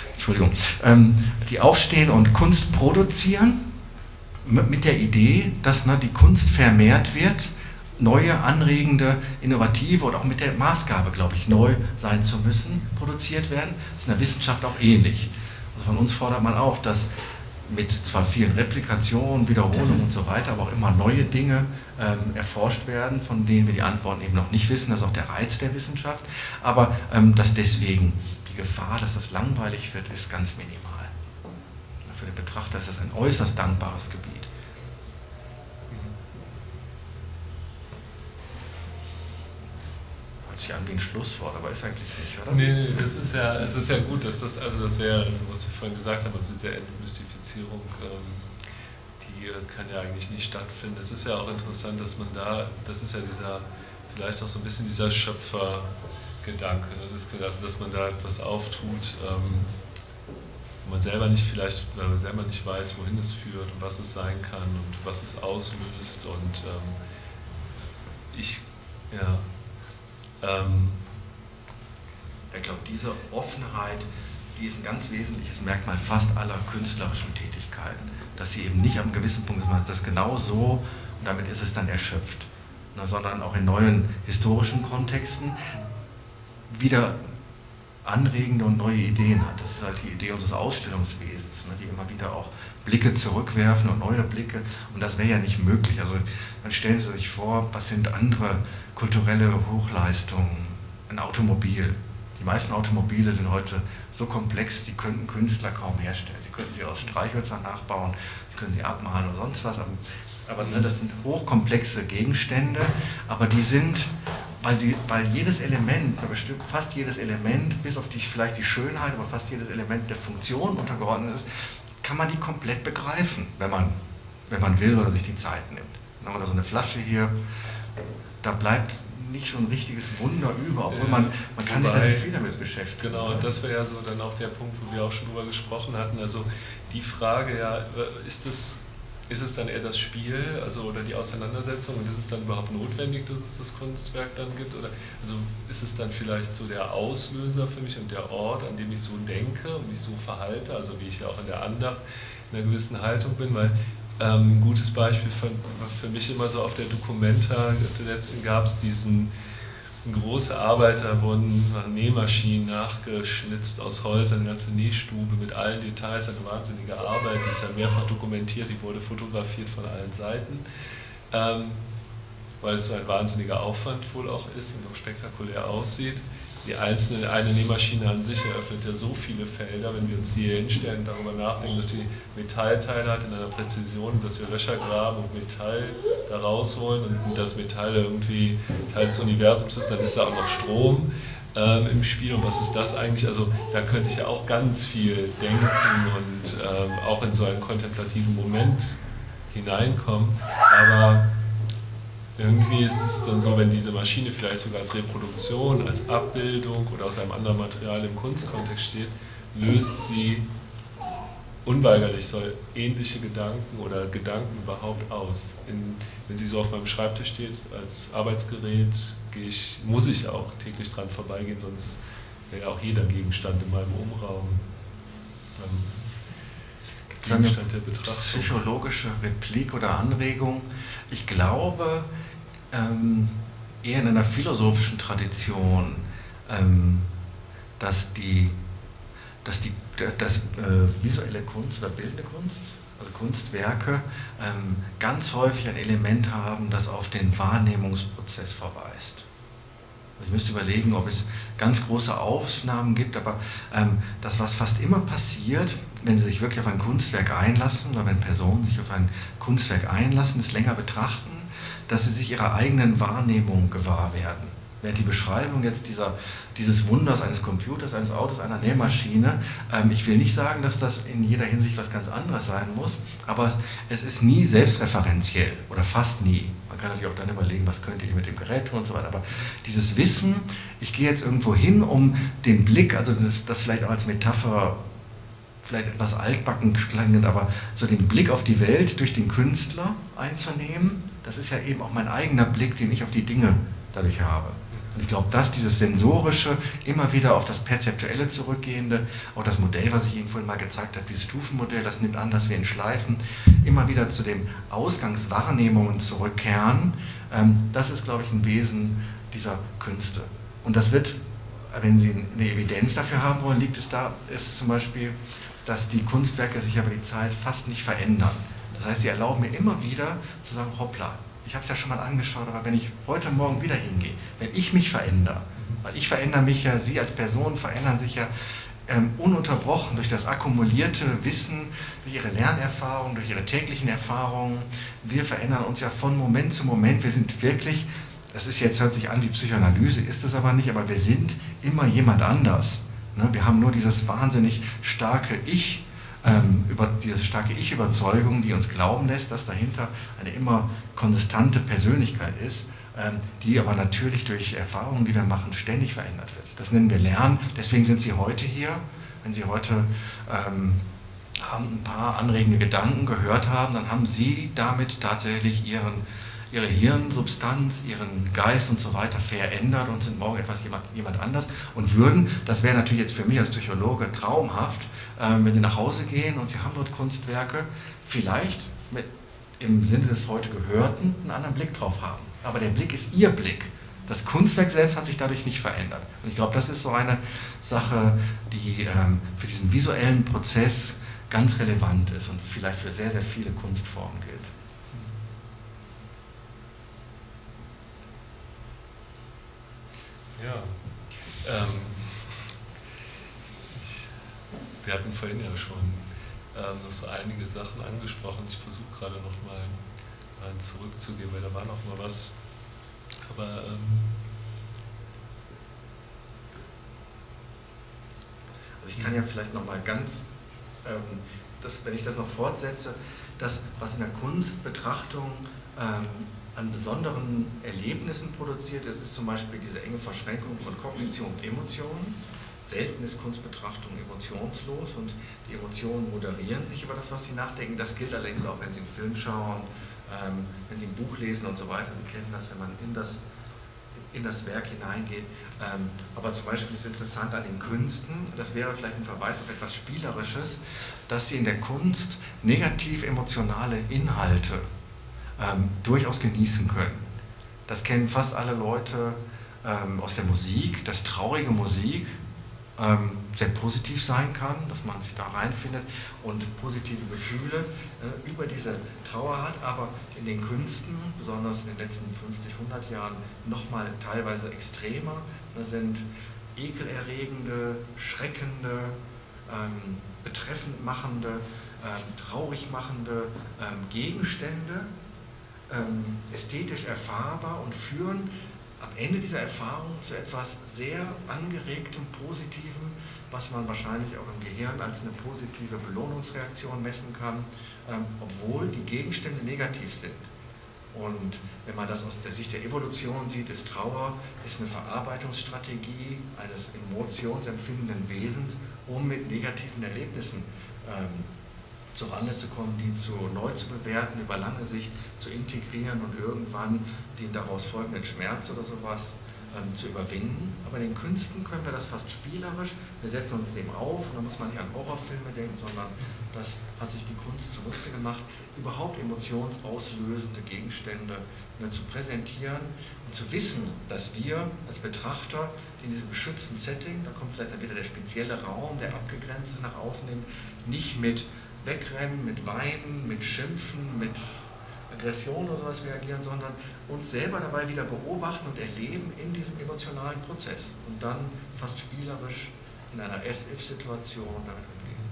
die aufstehen und Kunst produzieren, mit der Idee, dass die Kunst vermehrt wird, neue, anregende, innovative oder auch mit der Maßgabe, glaube ich, neu sein zu müssen, produziert werden. Das ist in der Wissenschaft auch ähnlich. Also von uns fordert man auch, dass mit zwar vielen Replikationen, Wiederholungen und so weiter, aber auch immer neue Dinge erforscht werden, von denen wir die Antworten eben noch nicht wissen. Das ist auch der Reiz der Wissenschaft. Aber dass deswegen die Gefahr, dass das langweilig wird, ist ganz minimal. Für den Betrachter ist das ein äußerst dankbares Gebiet. Hört sich an wie ein Schlusswort, aber ist eigentlich nicht, oder? Nee, es ist ja gut, dass das, also das wäre, also was wir vorhin gesagt haben, also diese Entmystifizierung, die kann ja eigentlich nicht stattfinden. Es ist ja auch interessant, dass man da, das ist ja dieser, vielleicht auch so ein bisschen dieser Schöpfergedanke, ne? Also dass man da etwas auftut, wo man selber nicht vielleicht, weil man selber nicht weiß, wohin es führt und was es sein kann und was es auslöst und ich glaube, diese Offenheit, die ist ein ganz wesentliches Merkmal fast aller künstlerischen Tätigkeiten, dass sie eben nicht am gewissen Punkt sind, das genau so und damit ist es dann erschöpft, ne, sondern auch in neuen historischen Kontexten wieder anregende und neue Ideen hat. Das ist halt die Idee unseres Ausstellungswesens, ne, die immer wieder auch Blicke zurückwerfen und neue Blicke und das wäre ja nicht möglich. Also dann stellen Sie sich vor, was sind andere kulturelle Hochleistungen, ein Automobil. Die meisten Automobile sind heute so komplex, die könnten Künstler kaum herstellen. Sie könnten sie aus Streichhölzern nachbauen, sie können sie abmalen oder sonst was, aber ne, das sind hochkomplexe Gegenstände, aber die sind, weil jedes Element, fast jedes Element, bis auf vielleicht die Schönheit, aber fast jedes Element der Funktion untergeordnet ist, kann man die komplett begreifen, wenn man will oder sich die Zeit nimmt. Oder so eine Flasche hier, da bleibt nicht so ein richtiges Wunder über, obwohl man kann sich da nicht viel damit beschäftigen. Genau, und das wäre ja so dann auch der Punkt, wo wir auch schon drüber gesprochen hatten. Also die Frage, ja, ist es dann eher das Spiel, also oder die Auseinandersetzung und ist es dann überhaupt notwendig, dass es das Kunstwerk dann gibt? Oder also ist es dann vielleicht so der Auslöser für mich und der Ort, an dem ich so denke und mich so verhalte, also wie ich ja auch in der Andacht in einer gewissen Haltung bin, weil ein gutes Beispiel für mich immer so auf der Documenta, der letzten gab es diesen große Arbeiter, wurden nach Nähmaschinen nachgeschnitzt aus Holz, eine ganze Nähstube mit allen Details, eine wahnsinnige Arbeit, die ist ja mehrfach dokumentiert, die wurde fotografiert von allen Seiten, weil es so ein wahnsinniger Aufwand wohl auch ist und auch spektakulär aussieht. Eine Nähmaschine an sich eröffnet ja so viele Felder, wenn wir uns die hier hinstellen und darüber nachdenken, dass sie Metallteile hat in einer Präzision, dass wir Löcher graben und Metall da rausholen und das Metall irgendwie Teil des Universums ist, dann ist da auch noch Strom im Spiel und was ist das eigentlich? Also da könnte ich ja auch ganz viel denken und auch in so einen kontemplativen Moment hineinkommen, aber irgendwie ist es dann so, wenn diese Maschine vielleicht sogar als Reproduktion, als Abbildung oder aus einem anderen Material im Kunstkontext steht, löst sie unweigerlich so ähnliche Gedanken oder Gedanken überhaupt aus. Wenn sie so auf meinem Schreibtisch steht als Arbeitsgerät, muss ich auch täglich dran vorbeigehen, sonst wäre ja auch jeder Gegenstand in meinem Umraum Gegenstand der Betrachtung. Psychologische Replik oder Anregung. Ich glaube, eher in einer philosophischen Tradition, dass visuelle Kunst oder bildende Kunst, also Kunstwerke, ganz häufig ein Element haben, das auf den Wahrnehmungsprozess verweist. Also ich müsste überlegen, ob es ganz große Ausnahmen gibt, aber das, was fast immer passiert, wenn Sie sich wirklich auf ein Kunstwerk einlassen oder wenn Personen sich auf ein Kunstwerk einlassen, es länger betrachten, dass sie sich ihrer eigenen Wahrnehmung gewahr werden. Während die Beschreibung jetzt dieses Wunders eines Computers, eines Autos, einer Nähmaschine, ich will nicht sagen, dass das in jeder Hinsicht was ganz anderes sein muss, aber es ist nie selbstreferenziell oder fast nie. Man kann natürlich auch dann überlegen, was könnte ich mit dem Gerät tun und so weiter, aber dieses Wissen, ich gehe jetzt irgendwo hin, um den Blick, also das vielleicht auch als Metapher, vielleicht etwas altbacken klingend, aber so den Blick auf die Welt durch den Künstler einzunehmen, das ist ja eben auch mein eigener Blick, den ich auf die Dinge dadurch habe. Und ich glaube, dass dieses Sensorische, immer wieder auf das Perzeptuelle zurückgehende, auch das Modell, was ich Ihnen vorhin mal gezeigt habe, dieses Stufenmodell, das nimmt an, dass wir in Schleifen immer wieder zu den Ausgangswahrnehmungen zurückkehren, das ist, glaube ich, ein Wesen dieser Künste. Und das wird, wenn Sie eine Evidenz dafür haben wollen, liegt es da, ist zum Beispiel dass die Kunstwerke sich über die Zeit fast nicht verändern. Das heißt, sie erlauben mir immer wieder zu sagen, hoppla, ich habe es ja schon mal angeschaut, aber wenn ich heute Morgen wieder hingehe, wenn ich mich verändere, weil ich verändere mich ja, Sie als Person verändern sich ja ununterbrochen durch das akkumulierte Wissen, durch Ihre Lernerfahrung, durch Ihre täglichen Erfahrungen. Wir verändern uns ja von Moment zu Moment. Wir sind wirklich, das ist jetzt, hört sich an wie Psychoanalyse, ist es aber nicht, aber wir sind immer jemand anders. Wir haben nur dieses wahnsinnig starke Ich, über diese starke Ich-Überzeugung, die uns glauben lässt, dass dahinter eine immer konstante Persönlichkeit ist, die aber natürlich durch Erfahrungen, die wir machen, ständig verändert wird. Das nennen wir Lernen, deswegen sind Sie heute hier. Wenn Sie heute ein paar anregende Gedanken gehört haben, dann haben Sie damit tatsächlich Ihre Hirnsubstanz, Ihren Geist und so weiter verändert und sind morgen jemand anders und würden, das wäre natürlich jetzt für mich als Psychologe traumhaft, wenn Sie nach Hause gehen und Sie haben dort Kunstwerke, vielleicht im Sinne des heute Gehörten einen anderen Blick drauf haben. Aber der Blick ist Ihr Blick. Das Kunstwerk selbst hat sich dadurch nicht verändert. Und ich glaube, das ist so eine Sache, die für diesen visuellen Prozess ganz relevant ist und vielleicht für sehr, sehr viele Kunstformen gilt. Ja, wir hatten vorhin ja schon noch so einige Sachen angesprochen. Ich versuche gerade noch mal zurückzugehen, weil da war noch mal was. Aber also ich kann ja vielleicht noch mal ganz, wenn ich das noch fortsetze, das, was in der Kunstbetrachtung an besonderen Erlebnissen produziert ist, ist zum Beispiel diese enge Verschränkung von Kognition und Emotionen. Selten ist Kunstbetrachtung emotionslos und die Emotionen moderieren sich über das, was Sie nachdenken. Das gilt allerdings auch, wenn Sie einen Film schauen, wenn Sie ein Buch lesen und so weiter. Sie kennen das, wenn man in das Werk hineingeht. Aber zum Beispiel ist interessant an den Künsten, das wäre vielleicht ein Verweis auf etwas Spielerisches, dass Sie in der Kunst negativ emotionale Inhalte durchaus genießen können. Das kennen fast alle Leute aus der Musik, dass traurige Musik sehr positiv sein kann, dass man sich da reinfindet und positive Gefühle über diese Trauer hat, aber in den Künsten, besonders in den letzten 50, 100 Jahren, nochmal teilweise extremer. Da sind ekelerregende, schreckende, betreffend machende, traurig machende Gegenstände ästhetisch erfahrbar und führen am Ende dieser Erfahrung zu etwas sehr angeregtem, positivem, was man wahrscheinlich auch im Gehirn als eine positive Belohnungsreaktion messen kann, obwohl die Gegenstände negativ sind. Und wenn man das aus der Sicht der Evolution sieht, ist Trauer eine Verarbeitungsstrategie eines emotionsempfindenden Wesens, um mit negativen Erlebnissen zurande zu kommen, die neu zu bewerten, über lange Sicht zu integrieren und irgendwann den daraus folgenden Schmerz oder sowas zu überwinden. Aber in den Künsten können wir das fast spielerisch, wir setzen uns dem auf, und da muss man nicht an Horrorfilme denken, sondern das hat sich die Kunst zunutze gemacht, überhaupt emotionsauslösende Gegenstände zu präsentieren und zu wissen, dass wir als Betrachter in diesem geschützten Setting, da kommt vielleicht dann wieder der spezielle Raum, der abgegrenzt ist nach außen hin, nicht mit Wegrennen, mit Weinen, mit Schimpfen, mit Aggression oder sowas reagieren, sondern uns selber dabei wieder beobachten und erleben in diesem emotionalen Prozess und dann fast spielerisch in einer As-if-Situation damit umgehen.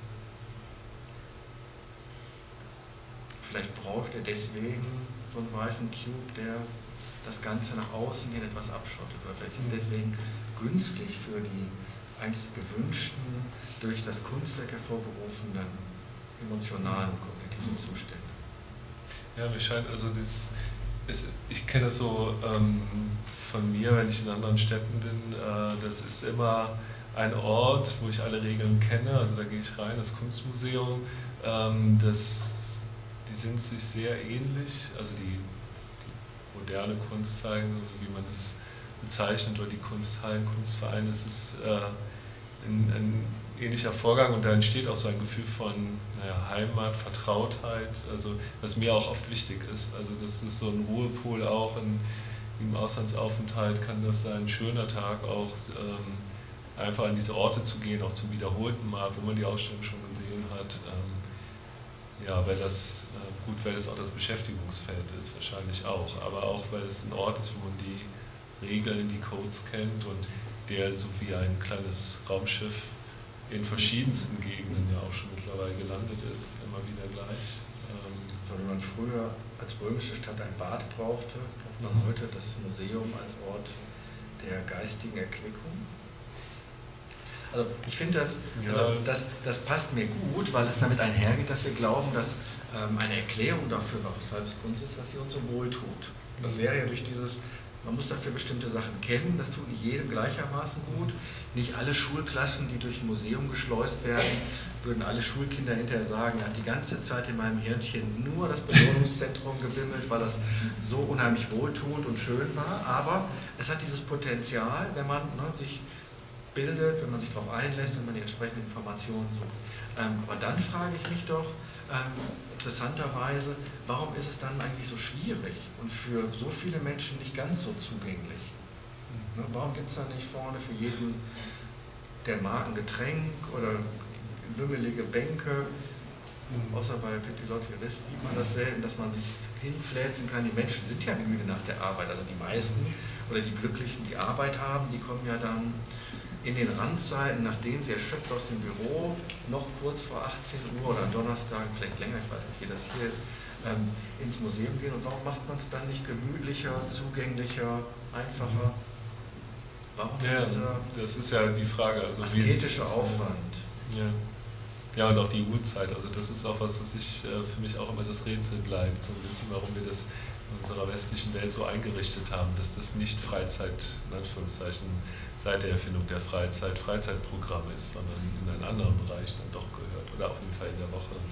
Vielleicht braucht er deswegen so einen weißen Cube, der das Ganze nach außen hin etwas abschottet, oder vielleicht ist es deswegen günstig für die eigentlich gewünschten, durch das Kunstwerk hervorgerufenen emotionalen und kognitiven Zustände. Ja, mir scheint, also ich kenne das so von mir, wenn ich in anderen Städten bin, das ist immer ein Ort, wo ich alle Regeln kenne, also da gehe ich rein, das Kunstmuseum, die sind sich sehr ähnlich, also die moderne Kunst zeigen, wie man das bezeichnet, oder die Kunsthallen, Kunstvereine, es ist ein ähnlicher Vorgang und da entsteht auch so ein Gefühl von Heimat, Vertrautheit, also was mir auch oft wichtig ist. Also das ist so ein Ruhepol auch im Auslandsaufenthalt, kann das sein, ein schöner Tag auch, einfach an diese Orte zu gehen, auch zum wiederholten Mal, wo man die Ausstellung schon gesehen hat. Ja, weil das weil es auch das Beschäftigungsfeld ist, wahrscheinlich auch, aber auch, weil es ein Ort ist, wo man die Regeln, die Codes kennt und der so wie ein kleines Raumschiff in verschiedensten Gegenden ja auch schon mittlerweile gelandet ist, immer wieder gleich. So wie man früher als römische Stadt ein Bad brauchte, braucht man heute das Museum als Ort der geistigen Erquickung. Also ich finde, das passt mir gut, weil es damit einhergeht, dass wir glauben, dass eine Erklärung dafür, weshalb es Kunst ist, dass sie uns so wohl tut. Das wäre ja durch dieses, man muss dafür bestimmte Sachen kennen, das tut nicht jedem gleichermaßen gut. Nicht alle Schulklassen, die durch ein Museum geschleust werden, würden alle Schulkinder hinterher sagen, er hat die ganze Zeit in meinem Hirnchen nur das Belohnungszentrum gebimmelt, weil das so unheimlich wohltuend und schön war. Aber es hat dieses Potenzial, wenn man sich bildet, wenn man sich darauf einlässt, wenn man die entsprechenden Informationen sucht. Aber dann frage ich mich doch, interessanterweise, warum ist es dann eigentlich so schwierig und für so viele Menschen nicht ganz so zugänglich? Warum gibt es da nicht vorne für jeden der Marken Getränk oder lümmelige Bänke? Außer bei Pipilotti-Rist sieht man das selten, dass man sich hinfläzen kann. Die Menschen sind ja müde nach der Arbeit, also die meisten oder die Glücklichen, die Arbeit haben, die kommen ja dann in den Randzeiten, nachdem sie erschöpft aus dem Büro, noch kurz vor 18 Uhr oder Donnerstag, vielleicht länger, ich weiß nicht, wie das hier ist, ins Museum gehen. Und warum macht man es dann nicht gemütlicher, zugänglicher, einfacher? Warum das ist ja die Frage. Also asketischer Aufwand. Ja, und auch die Uhrzeit. Also das ist auch was ich für mich auch immer das Rätsel bleibt, so ein bisschen, warum wir das in unserer westlichen Welt so eingerichtet haben, dass das nicht Freizeit, in Anführungszeichen, seit der Erfindung der Freizeitprogramm ist, sondern in einen anderen Bereich dann doch gehört, oder auf jeden Fall in der Woche.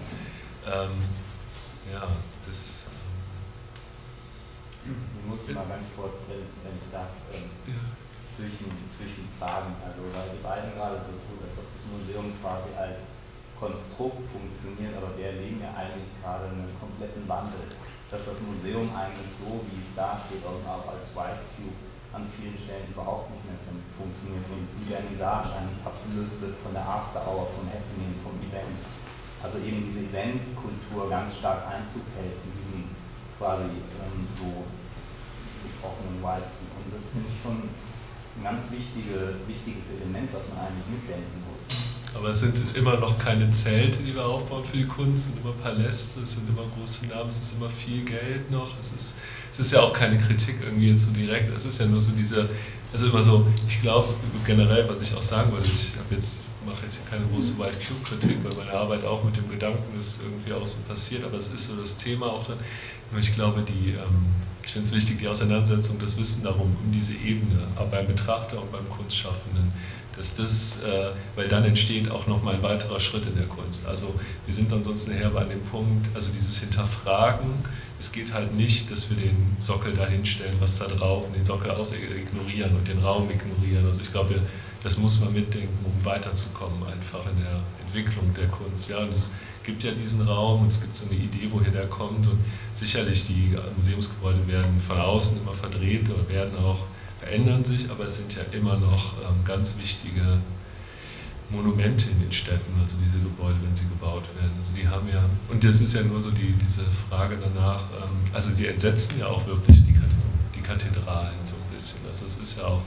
Ich muss mal ganz kurz, wenn ich darf, zwischenfragen, also weil die beiden gerade so tun, als ob das Museum quasi als Konstrukt funktioniert, aber wir erleben ja eigentlich gerade einen kompletten Wandel, dass das Museum eigentlich so, wie es da steht, auch als White Cube an vielen Stellen überhaupt nicht mehr funktioniert und die Vernissage eigentlich abgelöst wird von der After Hour, vom Happening, vom Event. Also eben diese Eventkultur ganz stark Einzug hält in diesen quasi so besprochenen White Cube. Und das finde ich schon ein ganz wichtiges Element, was man eigentlich mitdenken muss. Aber es sind immer noch keine Zelte, die wir aufbauen für die Kunst, es sind immer Paläste, es sind immer große Namen, es ist immer viel Geld noch. Es ist ja auch keine Kritik irgendwie jetzt so direkt, es ist ja nur so also immer so, ich glaube generell, was ich auch sagen wollte, ich mache jetzt hier keine große White Cube Kritik, weil meine Arbeit auch mit dem Gedanken ist irgendwie auch so passiert, aber es ist so das Thema auch dann. Nur ich glaube, ich finde es wichtig, die Auseinandersetzung, das Wissen darum, um diese Ebene, aber beim Betrachter und beim Kunstschaffenden, weil dann entsteht auch nochmal ein weiterer Schritt in der Kunst. Also wir sind ansonsten nachher an dem Punkt, also dieses Hinterfragen, es geht halt nicht, dass wir den Sockel da hinstellen, was da drauf, und den Sockel ignorieren und den Raum ignorieren. Also ich glaube, das muss man mitdenken, um weiterzukommen einfach in der Entwicklung der Kunst. Ja, und es gibt ja diesen Raum, es gibt so eine Idee, woher der kommt, und sicherlich die Museumsgebäude werden von außen immer verdreht oder verändern sich, aber es sind ja immer noch ganz wichtige Monumente in den Städten, also diese Gebäude, wenn sie gebaut werden. Also die haben ja, und das ist ja nur so diese Frage danach, also sie entsetzen ja auch wirklich die Kathedralen so ein bisschen. Also es ist ja auch,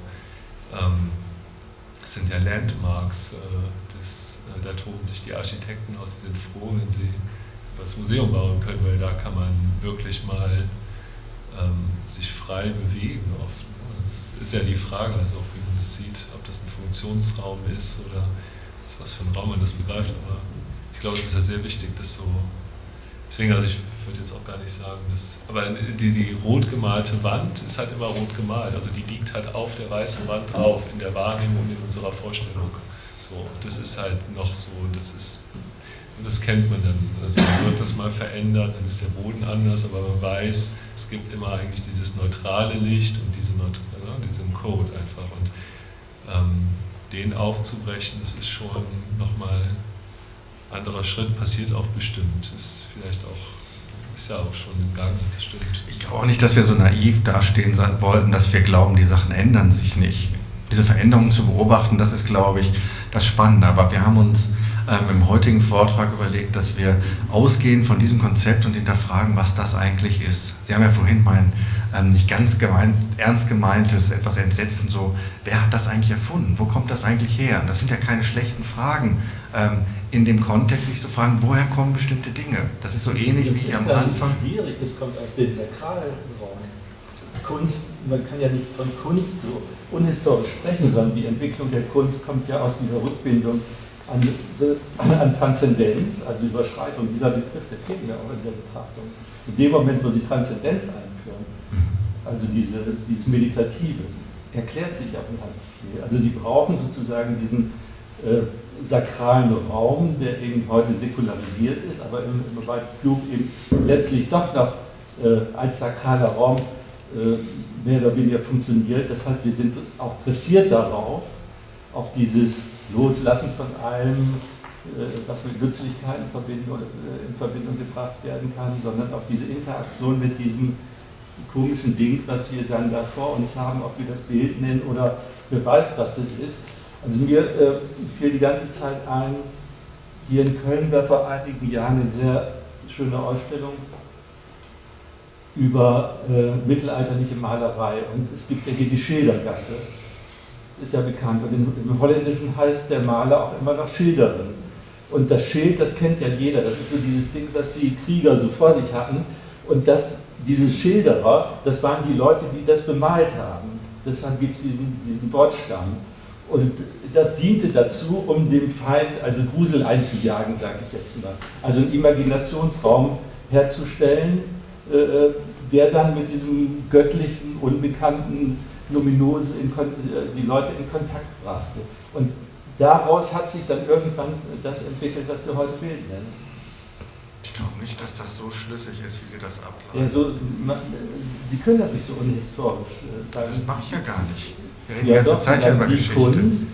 es sind ja Landmarks, da toben sich die Architekten aus, sie sind froh, wenn sie das Museum bauen können, weil da kann man wirklich mal sich frei bewegen oft. Das ist ja die Frage, also auch wie man das sieht, ob das ein Funktionsraum ist oder was für ein Raum man das begreift, aber ich glaube, es ist ja sehr wichtig, das so, deswegen, also ich würde jetzt auch gar nicht sagen, aber die rot gemalte Wand ist halt immer rot gemalt, also die liegt halt auf der weißen Wand drauf, in der Wahrnehmung, in unserer Vorstellung, so, das ist halt noch so, das kennt man dann, also man wird das mal verändert, dann ist der Boden anders, aber man weiß, es gibt immer eigentlich dieses neutrale Licht und diesen Code einfach, und den aufzubrechen, das ist schon nochmal ein anderer Schritt, passiert auch bestimmt, ist ja auch schon im Gang, das stimmt. Ich glaube auch nicht, dass wir so naiv dastehen wollten, dass wir glauben, die Sachen ändern sich nicht. diese Veränderungen zu beobachten, das ist, glaube ich, das Spannende. Aber wir haben uns im heutigen Vortrag überlegt, dass wir ausgehen von diesem Konzept und hinterfragen, was das eigentlich ist. Sie haben ja vorhin mein nicht ganz ernst gemeintes, etwas entsetzen, so, wer hat das eigentlich erfunden? Wo kommt das eigentlich her? Und das sind ja keine schlechten Fragen, in dem Kontext sich zu fragen, woher kommen bestimmte Dinge? Das ist so ähnlich wie am Anfang. Das ist schwierig, das kommt aus dem Sakralraum. Kunst, man kann ja nicht von Kunst so unhistorisch sprechen, sondern die Entwicklung der Kunst kommt ja aus dieser Rückbindung an Transzendenz, also Überschreitung. Dieser Begriff, der fehlt ja auch in der Betrachtung. In dem Moment, wo Sie Transzendenz einführen, also dieses Meditative, erklärt sich ja unheimlich viel. Also Sie brauchen sozusagen diesen sakralen Raum, der eben heute säkularisiert ist, aber im Flug eben letztlich doch noch als sakraler Raum mehr oder weniger funktioniert. Das heißt, wir sind auch dressiert darauf, auf dieses Loslassen von allem, was mit Nützlichkeit in Verbindung gebracht werden kann, sondern auf diese Interaktion mit diesem komischen Ding, was wir dann da vor uns haben, ob wir das Bild nennen oder wer weiß, was das ist. Also mir fiel die ganze Zeit ein, hier in Köln war vor einigen Jahren eine sehr schöne Ausstellung über mittelalterliche Malerei, und es gibt ja hier die Schildergasse, ist ja bekannt, und im Holländischen heißt der Maler auch immer noch Schilderin. Und das Schild, das kennt ja jeder, das ist so dieses Ding, was die Krieger so vor sich hatten, und diese Schilderer, das waren die Leute, die das bemalt haben. Deshalb gibt es diesen Wortstamm. Und das diente dazu, um dem Feind also Grusel einzujagen, sage ich jetzt mal. Also einen Imaginationsraum herzustellen, der dann mit diesem göttlichen, unbekannten Luminose die Leute in Kontakt brachte. Und daraus hat sich dann irgendwann das entwickelt, was wir heute Bild nennen. Ich glaube nicht, dass das so schlüssig ist, wie Sie das ableiten. Ja, Sie können das nicht so unhistorisch sagen. Das mache ich ja gar nicht. Wir reden die ganze Zeit ja über Geschichte. Kunst,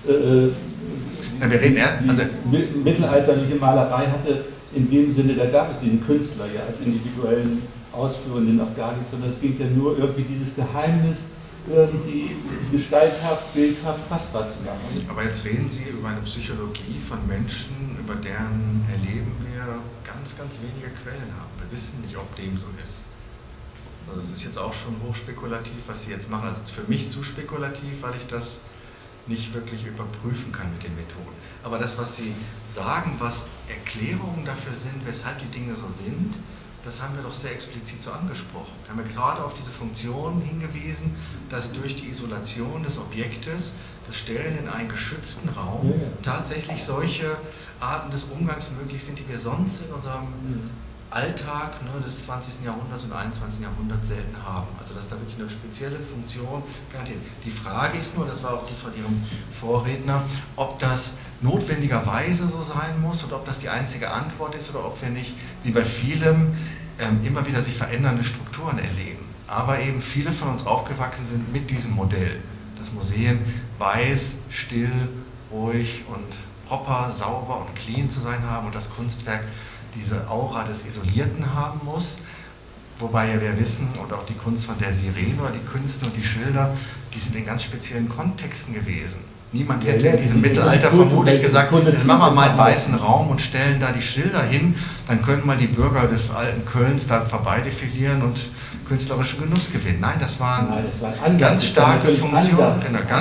wir reden mittelalterliche Malerei hatte in dem Sinne, da gab es diesen Künstler ja als individuellen Ausführenden noch gar nicht, sondern es ging ja nur irgendwie dieses Geheimnis irgendwie gestalthaft, bildhaft fassbar zu machen. Aber jetzt reden Sie über eine Psychologie von Menschen, über deren Erleben wir ganz, ganz wenige Quellen haben. Wir wissen nicht, ob dem so ist. Also das ist jetzt auch schon hochspekulativ, was Sie jetzt machen. Also es ist für mich zu spekulativ, weil ich das nicht wirklich überprüfen kann mit den Methoden. Aber das, was Sie sagen, was Erklärungen dafür sind, weshalb die Dinge so sind, das haben wir doch sehr explizit so angesprochen. Wir haben ja gerade auf diese Funktion hingewiesen, dass durch die Isolation des Objektes, das Stellen in einen geschützten Raum, tatsächlich solche Arten des Umgangs möglich sind, die wir sonst in unserem Alltag des 20. Jahrhunderts und 21. Jahrhunderts selten haben. Also dass da wirklich eine spezielle Funktion garantiert. Die Frage ist nur, das war auch die von Ihrem Vorredner, ob das notwendigerweise so sein muss oder ob das die einzige Antwort ist oder ob wir nicht, wie bei vielem, immer wieder sich verändernde Strukturen erleben. Aber eben viele von uns aufgewachsen sind mit diesem Modell, dass Museen weiß, still, ruhig und proper, sauber und clean zu sein haben und das Kunstwerk diese Aura des Isolierten haben muss, wobei ja wir wissen, und auch die Kunst von der Sirene oder die Künste und die Schilder, die sind in ganz speziellen Kontexten gewesen. Niemand hätte in diesem Mittelalter vermutlich gesagt, jetzt machen wir mal einen weißen Raum und stellen da die Schilder hin, dann könnten mal die Bürger des alten Kölns da vorbei defilieren und künstlerischen Genuss gewinnen. Nein, das waren ganz starke Funktionen,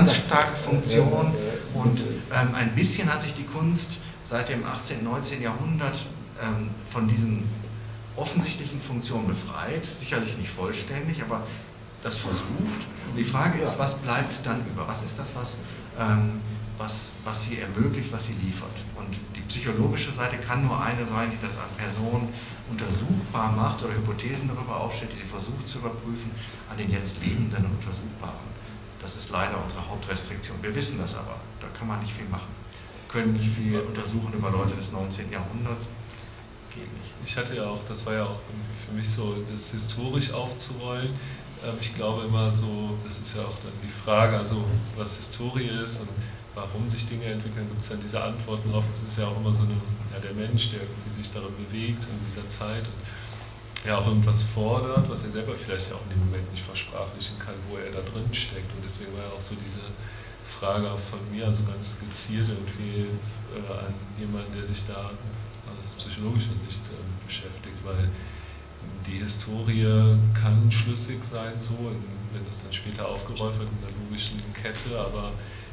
und ein bisschen hat sich die Kunst seit dem 18. und 19. Jahrhundert von diesen offensichtlichen Funktionen befreit, sicherlich nicht vollständig, aber das versucht. Und die Frage ist, was bleibt dann über? Was ist das, was sie ermöglicht, was sie liefert? Und die psychologische Seite kann nur eine sein, die das an Personen untersuchbar macht oder Hypothesen darüber aufstellt, die sie versucht zu überprüfen, an den jetzt Lebenden und Untersuchbaren. Das ist leider unsere Hauptrestriktion. Wir wissen das aber, da kann man nicht viel machen. Wir können nicht viel untersuchen über Leute des 19. Jahrhunderts. Geht nicht. Ich hatte ja auch, das war ja auch für mich so, das historisch aufzurollen. Ich glaube immer so, das ist ja auch dann die Frage, also was Historie ist und warum sich Dinge entwickeln, gibt es dann diese Antworten drauf. Es ist ja auch immer so der Mensch, der irgendwie sich darin bewegt in dieser Zeit und ja auch irgendwas fordert, was er selber vielleicht auch in dem Moment nicht versprachlichen kann, wo er da drin steckt. Und deswegen war ja auch so diese Frage auch von mir, also ganz gezielt irgendwie an jemanden, der sich da aus psychologischer Sicht beschäftigt, weil die Historie kann schlüssig sein, so, wenn das dann später aufgerollt wird in der logischen Kette, aber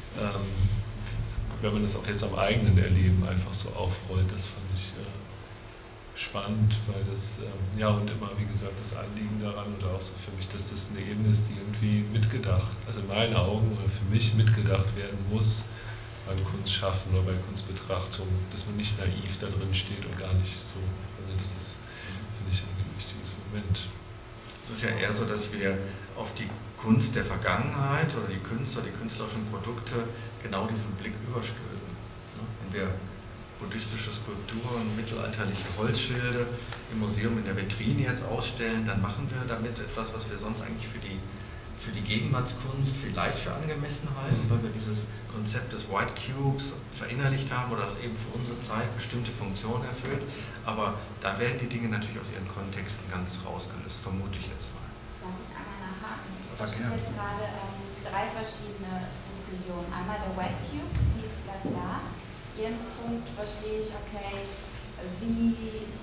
wenn man das auch jetzt am eigenen Erleben einfach so aufrollt, das fand ich spannend, weil das, ja, und immer, wie gesagt, das Anliegen daran oder auch so für mich, dass das eine Ebene ist, die irgendwie mitgedacht, also in meinen Augen oder für mich mitgedacht werden muss beim Kunstschaffen oder bei Kunstbetrachtung, dass man nicht naiv da drin steht und gar nicht so, also das ist, finde ich, ein wichtiges Moment. Es ist ja eher so, dass wir auf die Kunst der Vergangenheit oder die Künstler, die künstlerischen Produkte genau diesen Blick überstülpen. Wenn wir buddhistische Skulpturen, mittelalterliche Holzschilde im Museum in der Vitrine jetzt ausstellen, dann machen wir damit etwas, was wir sonst eigentlich für die Gegenwartskunst vielleicht für angemessen halten, weil wir dieses Konzept des White Cubes verinnerlicht haben oder das eben für unsere Zeit bestimmte Funktionen erfüllt. Aber da werden die Dinge natürlich aus ihren Kontexten ganz rausgelöst, vermute ich jetzt mal. Darf ich einmal nachhaken? Ich verstehe jetzt gerade drei verschiedene Diskussionen. Einmal der White Cube, wie ist das da? Ihren Punkt verstehe ich, okay, wie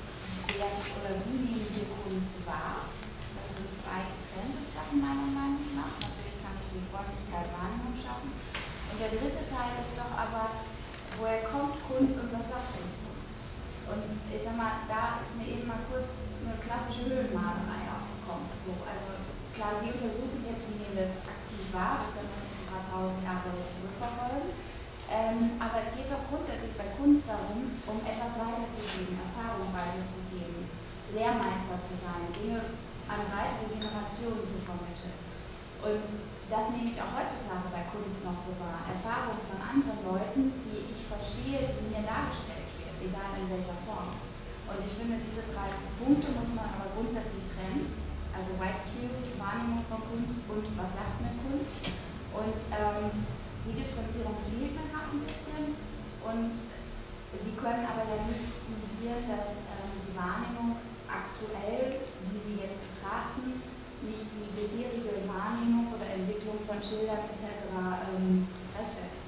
nehmen wir Kunst wahr? Das sind zwei getrennte Sachen meiner Meinung nach. Natürlich kann ich die Räumlichkeit Wahrnehmung schaffen. Und der dritte Teil ist doch aber, woher kommt Kunst und was sagt uns Kunst? Und ich sag mal, da ist mir eben mal kurz eine klassische Höhlenmalerei aufgekommen. So, also klar, Sie untersuchen jetzt, wie nehmen wir es aktiv wahr, wir können das ein paar tausend Jahre zurückverfolgen. Aber es geht doch grundsätzlich bei Kunst darum, um etwas weiterzugeben, Erfahrung weiterzugeben, Lehrmeister zu sein, Dinge an weitere Generationen zu vermitteln. Und das nehme ich auch heutzutage bei Kunst noch so wahr. Erfahrung von anderen Leuten, die ich verstehe, die mir dargestellt wird, egal in welcher Form. Und ich finde, diese drei Punkte muss man aber grundsätzlich trennen. Also White Cube, Wahrnehmung von Kunst und was sagt mir Kunst. Und die Differenzierung fehlt mir noch ein bisschen und Sie können aber ja nicht negieren, dass die Wahrnehmung aktuell, die Sie jetzt betrachten, nicht die bisherige Wahrnehmung oder Entwicklung von Schildern etc. rechtfertigt.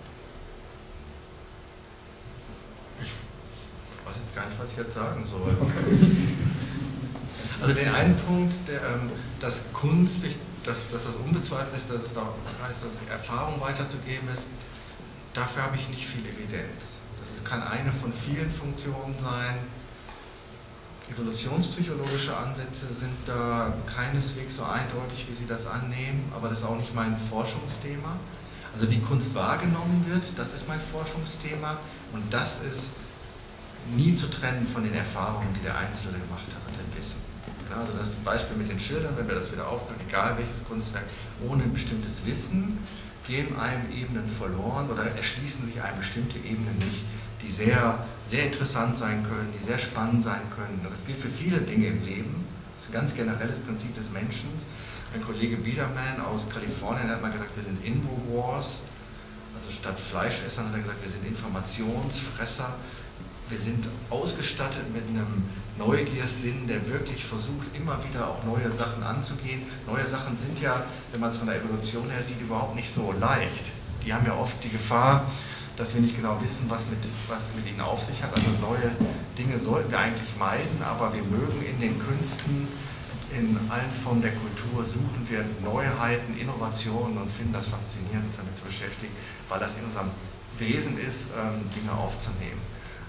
Ich weiß jetzt gar nicht, was ich jetzt sagen soll. Also den einen Punkt, dass Kunst sich dass das unbezweifelt ist, dass es da heißt, dass Erfahrung weiterzugeben ist, dafür habe ich nicht viel Evidenz. Das kann eine von vielen Funktionen sein. Evolutionspsychologische Ansätze sind da keineswegs so eindeutig, wie Sie das annehmen, aber das ist auch nicht mein Forschungsthema. Also wie Kunst wahrgenommen wird, das ist mein Forschungsthema und das ist nie zu trennen von den Erfahrungen, die der Einzelne gemacht hat und dem Wissen. Also das Beispiel mit den Schildern, wenn wir das wieder aufgreifen, egal welches Kunstwerk, ohne ein bestimmtes Wissen gehen einem Ebenen verloren oder erschließen sich einem bestimmte Ebenen nicht, die sehr, sehr interessant sein können, die sehr spannend sein können. Das gilt für viele Dinge im Leben. Das ist ein ganz generelles Prinzip des Menschen. Mein Kollege Biederman aus Kalifornien hat mal gesagt, wir sind Infowars. Also statt Fleischessern hat er gesagt, wir sind Informationsfresser. Wir sind ausgestattet mit einem Neugiersinn, der wirklich versucht, immer wieder auch neue Sachen anzugehen. Neue Sachen sind ja, wenn man es von der Evolution her sieht, überhaupt nicht so leicht. Die haben ja oft die Gefahr, dass wir nicht genau wissen, was es mit ihnen auf sich hat. Also neue Dinge sollten wir eigentlich meiden, aber wir mögen in den Künsten, in allen Formen der Kultur, suchen wir Neuheiten, Innovationen und finden das faszinierend, uns damit zu beschäftigen, weil das in unserem Wesen ist, Dinge aufzunehmen.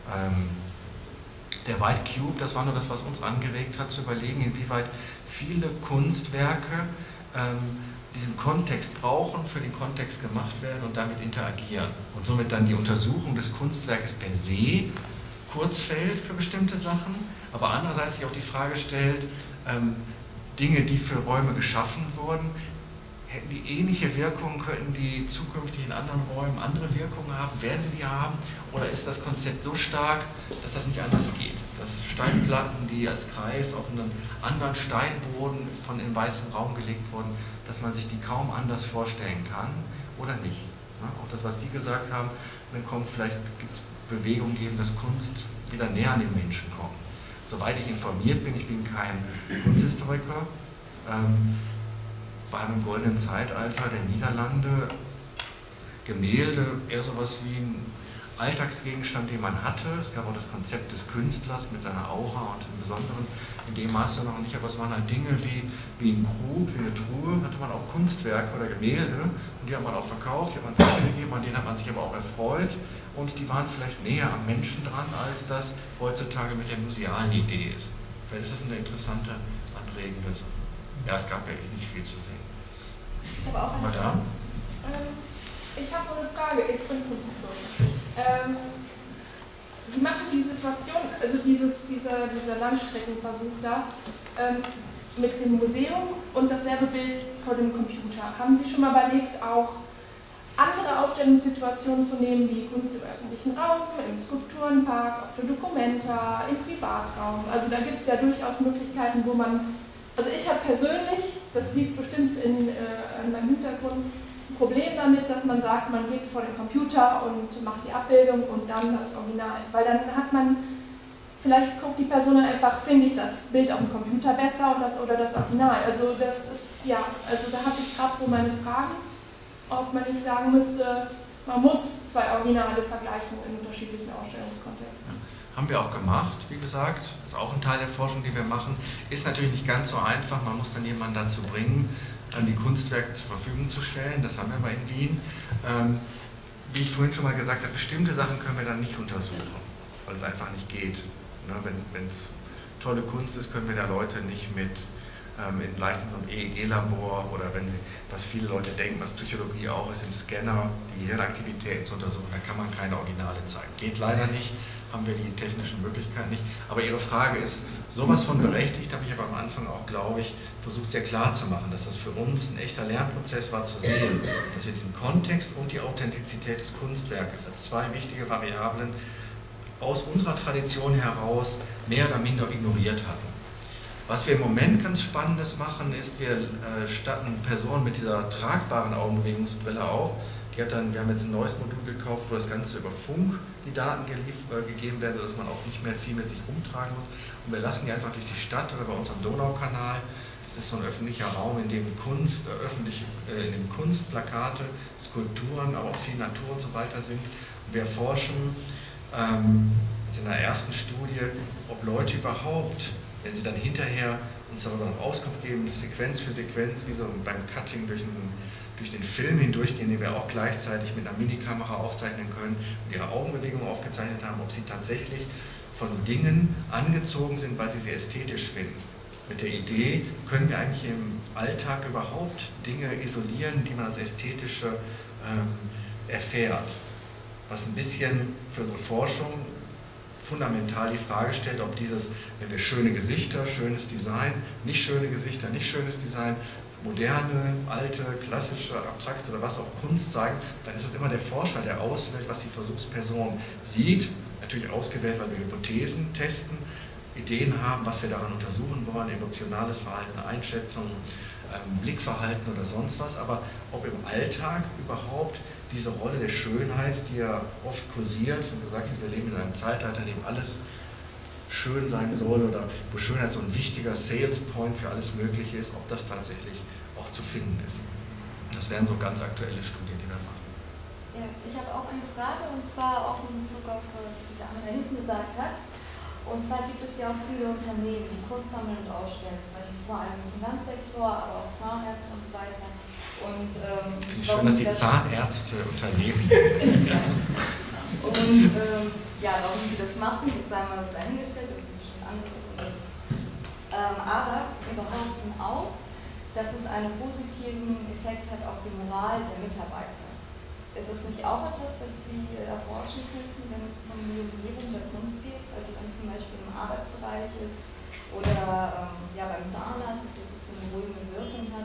Der White Cube, das war nur das, was uns angeregt hat, zu überlegen, inwieweit viele Kunstwerke diesen Kontext brauchen, für den Kontext gemacht werden und damit interagieren. Und somit dann die Untersuchung des Kunstwerkes per se kurz fällt für bestimmte Sachen, aber andererseits sich auch die Frage stellt, Dinge, die für Räume geschaffen wurden, hätten die ähnliche Wirkungen, könnten die zukünftig in anderen Räumen andere Wirkungen haben, werden sie die haben, oder ist das Konzept so stark, dass das nicht anders geht? Dass Steinplatten, die als Kreis auf einen anderen Steinboden von in den weißen Raum gelegt wurden, dass man sich die kaum anders vorstellen kann oder nicht. Auch das, was Sie gesagt haben, dann kommt vielleicht, gibt es Bewegungen geben, dass Kunst wieder näher an den Menschen kommt. Soweit ich informiert bin, ich bin kein Kunsthistoriker, war im goldenen Zeitalter der Niederlande Gemälde eher sowas wie ein Alltagsgegenstand, den man hatte. Es gab auch das Konzept des Künstlers mit seiner Aura und im Besonderen in dem Maße noch nicht, aber es waren halt Dinge wie ein Krug, wie eine Truhe, hatte man auch Kunstwerke oder Gemälde und die hat man auch verkauft, die hat man weitergegeben, an denen hat man sich aber auch erfreut und die waren vielleicht näher am Menschen dran, als das heutzutage mit der musealen Idee ist. Vielleicht ist das eine interessante, anregende Sache. Ja, es gab ja nicht viel zu sehen. Ich habe auch eine Frage. Ich habe noch eine Frage, ich bin Kunsthistorie. Sie machen die Situation, also dieser Langstreckenversuch da, mit dem Museum und dasselbe Bild vor dem Computer. Haben Sie schon mal überlegt, auch andere Ausstellungssituationen zu nehmen, wie Kunst im öffentlichen Raum, im Skulpturenpark, auf der Documenta, im Privatraum? Also da gibt es ja durchaus Möglichkeiten, wo man, also ich habe persönlich, das liegt bestimmt an meinem Hintergrund, Problem damit, dass man sagt, man geht vor den Computer und macht die Abbildung und dann das Original. Weil dann hat man, vielleicht guckt die Person dann einfach, finde ich das Bild auf dem Computer besser oder das Original. Also das ist, ja, also da habe ich gerade so meine Fragen, ob man nicht sagen müsste, man muss zwei Originale vergleichen in unterschiedlichen Ausstellungskontexten. Haben wir auch gemacht, wie gesagt. Das ist auch ein Teil der Forschung, die wir machen. Ist natürlich nicht ganz so einfach. Man muss dann jemanden dazu bringen, die Kunstwerke zur Verfügung zu stellen. Das haben wir aber in Wien. Wie ich vorhin schon mal gesagt habe, bestimmte Sachen können wir dann nicht untersuchen, weil es einfach nicht geht. Wenn es tolle Kunst ist, können wir da Leute nicht mit leicht in so einem EEG-Labor oder was viele Leute denken, was Psychologie auch ist, im Scanner die Gehirnaktivitäten zu untersuchen, da kann man keine Originale zeigen. Geht leider nicht, haben wir die technischen Möglichkeiten nicht. Aber Ihre Frage ist sowas von berechtigt, habe ich aber am Anfang auch, glaube ich, versucht sehr klar zu machen, dass das für uns ein echter Lernprozess war zu sehen, dass wir diesen Kontext und die Authentizität des Kunstwerkes als zwei wichtige Variablen aus unserer Tradition heraus mehr oder minder ignoriert hatten. Was wir im Moment ganz Spannendes machen, ist, wir statten Personen mit dieser tragbaren Augenbewegungsbrille auf. Wir haben jetzt ein neues Modul gekauft, wo das Ganze über Funk die Daten gegeben werden, sodass man auch nicht mehr viel mit sich rumtragen muss. Und wir lassen die einfach durch die Stadt oder bei uns am Donaukanal. Das ist so ein öffentlicher Raum, in dem Kunst, Kunstplakate, Skulpturen, aber auch viel Natur und so weiter sind. Und wir erforschen in einer ersten Studie, ob Leute überhaupt, wenn sie dann hinterher uns darüber noch Auskunft geben, Sequenz für Sequenz, wie so beim Cutting durch den Film hindurchgehen, den wir auch gleichzeitig mit einer Minikamera aufzeichnen können und ihre Augenbewegungen aufgezeichnet haben, ob sie tatsächlich von Dingen angezogen sind, weil sie ästhetisch finden. Mit der Idee, können wir eigentlich im Alltag überhaupt Dinge isolieren, die man als ästhetische erfährt. Was ein bisschen für unsere Forschung fundamental die Frage stellt, ob wenn wir schöne Gesichter, schönes Design, nicht schöne Gesichter, nicht schönes Design, moderne, alte, klassische, abstrakte oder was auch Kunst zeigen, dann ist es immer der Forscher, der auswählt, was die Versuchsperson sieht, natürlich ausgewählt, weil wir Hypothesen testen, Ideen haben, was wir daran untersuchen wollen, emotionales Verhalten, Einschätzungen, Blickverhalten oder sonst was, aber ob im Alltag überhaupt diese Rolle der Schönheit, die ja oft kursiert und gesagt wird, wir leben in einem Zeitalter, in dem alles schön sein soll oder wo Schönheit so ein wichtiger Sales Point für alles Mögliche ist, ob das tatsächlich auch zu finden ist. Das wären so ganz aktuelle Studien, die wir machen. Ja, ich habe auch eine Frage und zwar auch in Bezug auf, was die Dame da hinten gesagt hat. Und zwar gibt es ja auch viele Unternehmen, die Kunst sammeln und ausstellen, zum Beispiel vor allem im Finanzsektor, aber auch Zahnärzte und so weiter. Und, finde ich schön, dass die Zahnärzte Unternehmen. Und warum sie das machen, ist einmal so dahingestellt, das sind bestimmt andere Gründe. Aber sie behaupten auch, dass es einen positiven Effekt hat auf die Moral der Mitarbeiter. Ist es nicht auch etwas, was Sie erforschen könnten, wenn es um die Umgebung der Kunst geht? Also wenn es zum Beispiel im Arbeitsbereich ist oder beim Zahnarzt, dass es eine beruhigende Wirkung hat?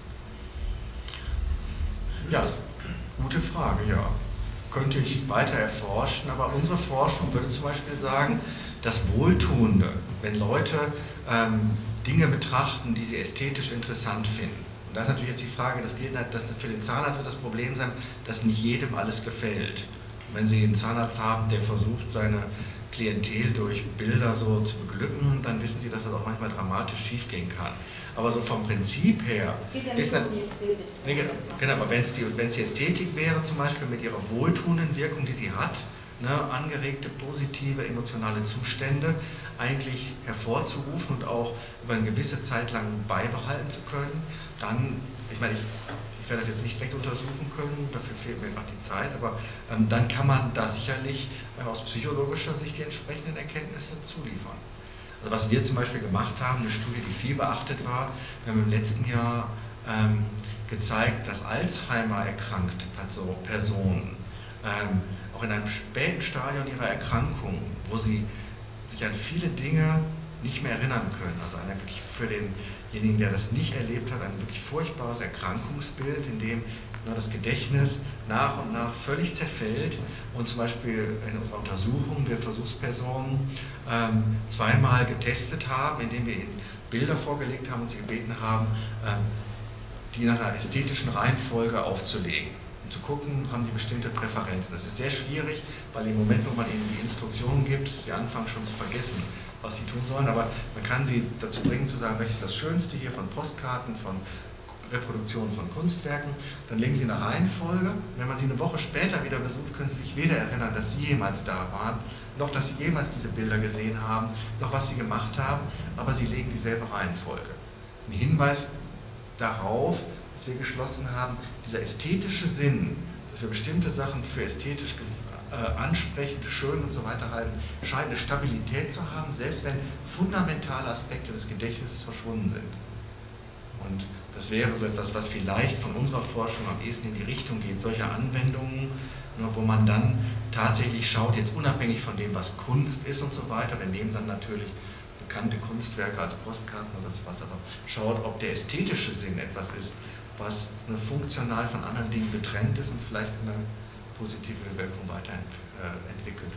Ja, gute Frage, ja. Könnte ich weiter erforschen, aber unsere Forschung würde zum Beispiel sagen, das Wohltuende, wenn Leute Dinge betrachten, die sie ästhetisch interessant finden. Und da ist natürlich jetzt die Frage, für den Zahnarzt wird das Problem sein, dass nicht jedem alles gefällt. Und wenn Sie einen Zahnarzt haben, der versucht, seine Klientel durch Bilder so zu beglücken, dann wissen Sie, dass das auch manchmal dramatisch schiefgehen kann. Aber so vom Prinzip her ist um die Ästhetik. Nee, genau, aber wenn es die Ästhetik wäre, zum Beispiel mit ihrer wohltuenden Wirkung, die sie hat, ne, angeregte, positive, emotionale Zustände eigentlich hervorzurufen und auch über eine gewisse Zeit lang beibehalten zu können, dann, ich meine, ich werde das jetzt nicht direkt untersuchen können, dafür fehlt mir gerade die Zeit, aber dann kann man da sicherlich aus psychologischer Sicht die entsprechenden Erkenntnisse zuliefern. Also was wir zum Beispiel gemacht haben, eine Studie, die viel beachtet war, wir haben im letzten Jahr gezeigt, dass Alzheimer erkrankte Personen auch in einem späten Stadion ihrer Erkrankung, wo sie sich an viele Dinge nicht mehr erinnern können, also wirklich für denjenigen, der das nicht erlebt hat, ein wirklich furchtbares Erkrankungsbild, in dem das Gedächtnis nach und nach völlig zerfällt und zum Beispiel in unserer Untersuchung wir Versuchspersonen zweimal getestet haben, indem wir ihnen Bilder vorgelegt haben und sie gebeten haben, die in einer ästhetischen Reihenfolge aufzulegen. Um zu gucken, haben sie bestimmte Präferenzen. Das ist sehr schwierig, weil im Moment, wo man ihnen die Instruktionen gibt, sie anfangen schon zu vergessen, was sie tun sollen, aber man kann sie dazu bringen zu sagen, welches ist das Schönste hier von Postkarten, von Reproduktionen von Kunstwerken, dann legen sie eine Reihenfolge. Wenn man sie eine Woche später wieder besucht, können sie sich weder erinnern, dass sie jemals da waren, noch dass sie jemals diese Bilder gesehen haben, noch was sie gemacht haben, aber sie legen dieselbe Reihenfolge. Ein Hinweis darauf, dass wir geschlossen haben, dieser ästhetische Sinn, dass wir bestimmte Sachen für ästhetisch ansprechend, schön und so weiter halten, scheint eine Stabilität zu haben, selbst wenn fundamentale Aspekte des Gedächtnisses verschwunden sind. Und das wäre so etwas, was vielleicht von unserer Forschung am ehesten in die Richtung geht, solche Anwendungen, wo man dann tatsächlich schaut, jetzt unabhängig von dem, was Kunst ist und so weiter, wir nehmen dann natürlich bekannte Kunstwerke als Postkarten oder sowas, aber schaut, ob der ästhetische Sinn etwas ist, was funktional von anderen Dingen getrennt ist und vielleicht eine positive Wirkung weiterentwickelt.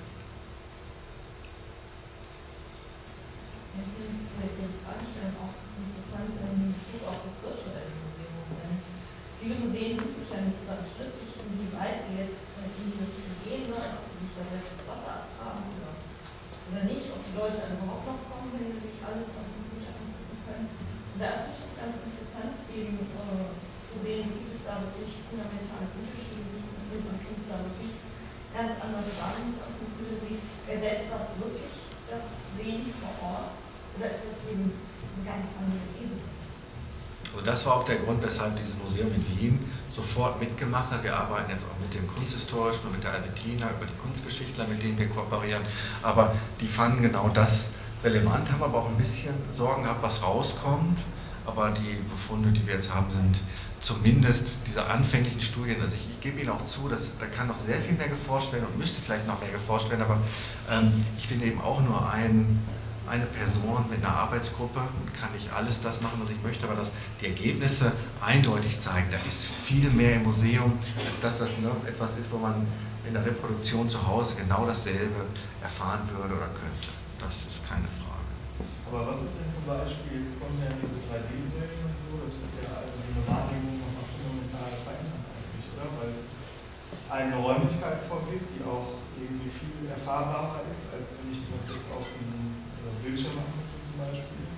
Ich finde Ihre Fragestellung auch interessant in Bezug auf das virtuelle Museum, denn viele Museen sind sich ja nicht so ganz schlüssig, inwieweit sie jetzt in diese Richtung gehen sollen, ob sie sich da selbst das Wasser abgraben oder nicht, ob die Leute überhaupt noch kommen, wenn sie sich alles am Computer angucken können. Und da finde ich es ganz interessant, eben zu sehen, gibt es da wirklich fundamentale Unterschiede, sind man Künstler wirklich ganz anders wahrnimmt am Computer sieht. Ersetzt das wirklich das Sehen vor Ort oder ist das eben eine ganz andere Ebene? Und das war auch der Grund, weshalb dieses Museum in Wien sofort mitgemacht hat. Wir arbeiten jetzt auch mit dem Kunsthistorischen und mit der Albertina über die Kunstgeschichtler, mit denen wir kooperieren. Aber die fanden genau das relevant, haben aber auch ein bisschen Sorgen gehabt, was rauskommt. Aber die Befunde, die wir jetzt haben, sind zumindest diese anfänglichen Studien. Also ich gebe Ihnen auch zu, dass da kann noch sehr viel mehr geforscht werden und müsste vielleicht noch mehr geforscht werden. Aber ich bin eben auch nur eine Person mit einer Arbeitsgruppe und kann nicht alles das machen, was ich möchte, aber dass die Ergebnisse eindeutig zeigen, da ist viel mehr im Museum, als dass das etwas ist, wo man in der Reproduktion zu Hause genau dasselbe erfahren würde oder könnte. Das ist keine Frage. Aber was ist denn zum Beispiel, jetzt kommen ja diese 3D-Brillen und so, das wird ja also die Wahrnehmung nochmal fundamental verändern eigentlich, oder? Weil es eine Räumlichkeit vorgibt, die auch irgendwie viel erfahrbarer ist, als wenn ich mir das jetzt auf einem Bildschirm angucke zum Beispiel.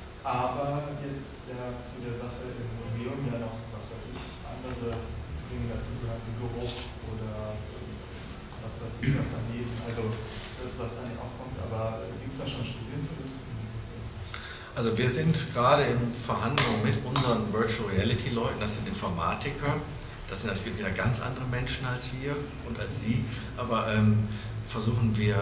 Aber jetzt zu der Sache im Museum ja noch, was weiß ich, andere Dinge dazu gehören, wie Geruch oder was weiß ich, was daneben, also was dann auch kommt. Aber gibt es da schon Studien zu diskutieren? Also wir sind gerade in Verhandlungen mit unseren Virtual Reality Leuten, das sind Informatiker, das sind natürlich wieder ganz andere Menschen als wir und als Sie, aber versuchen wir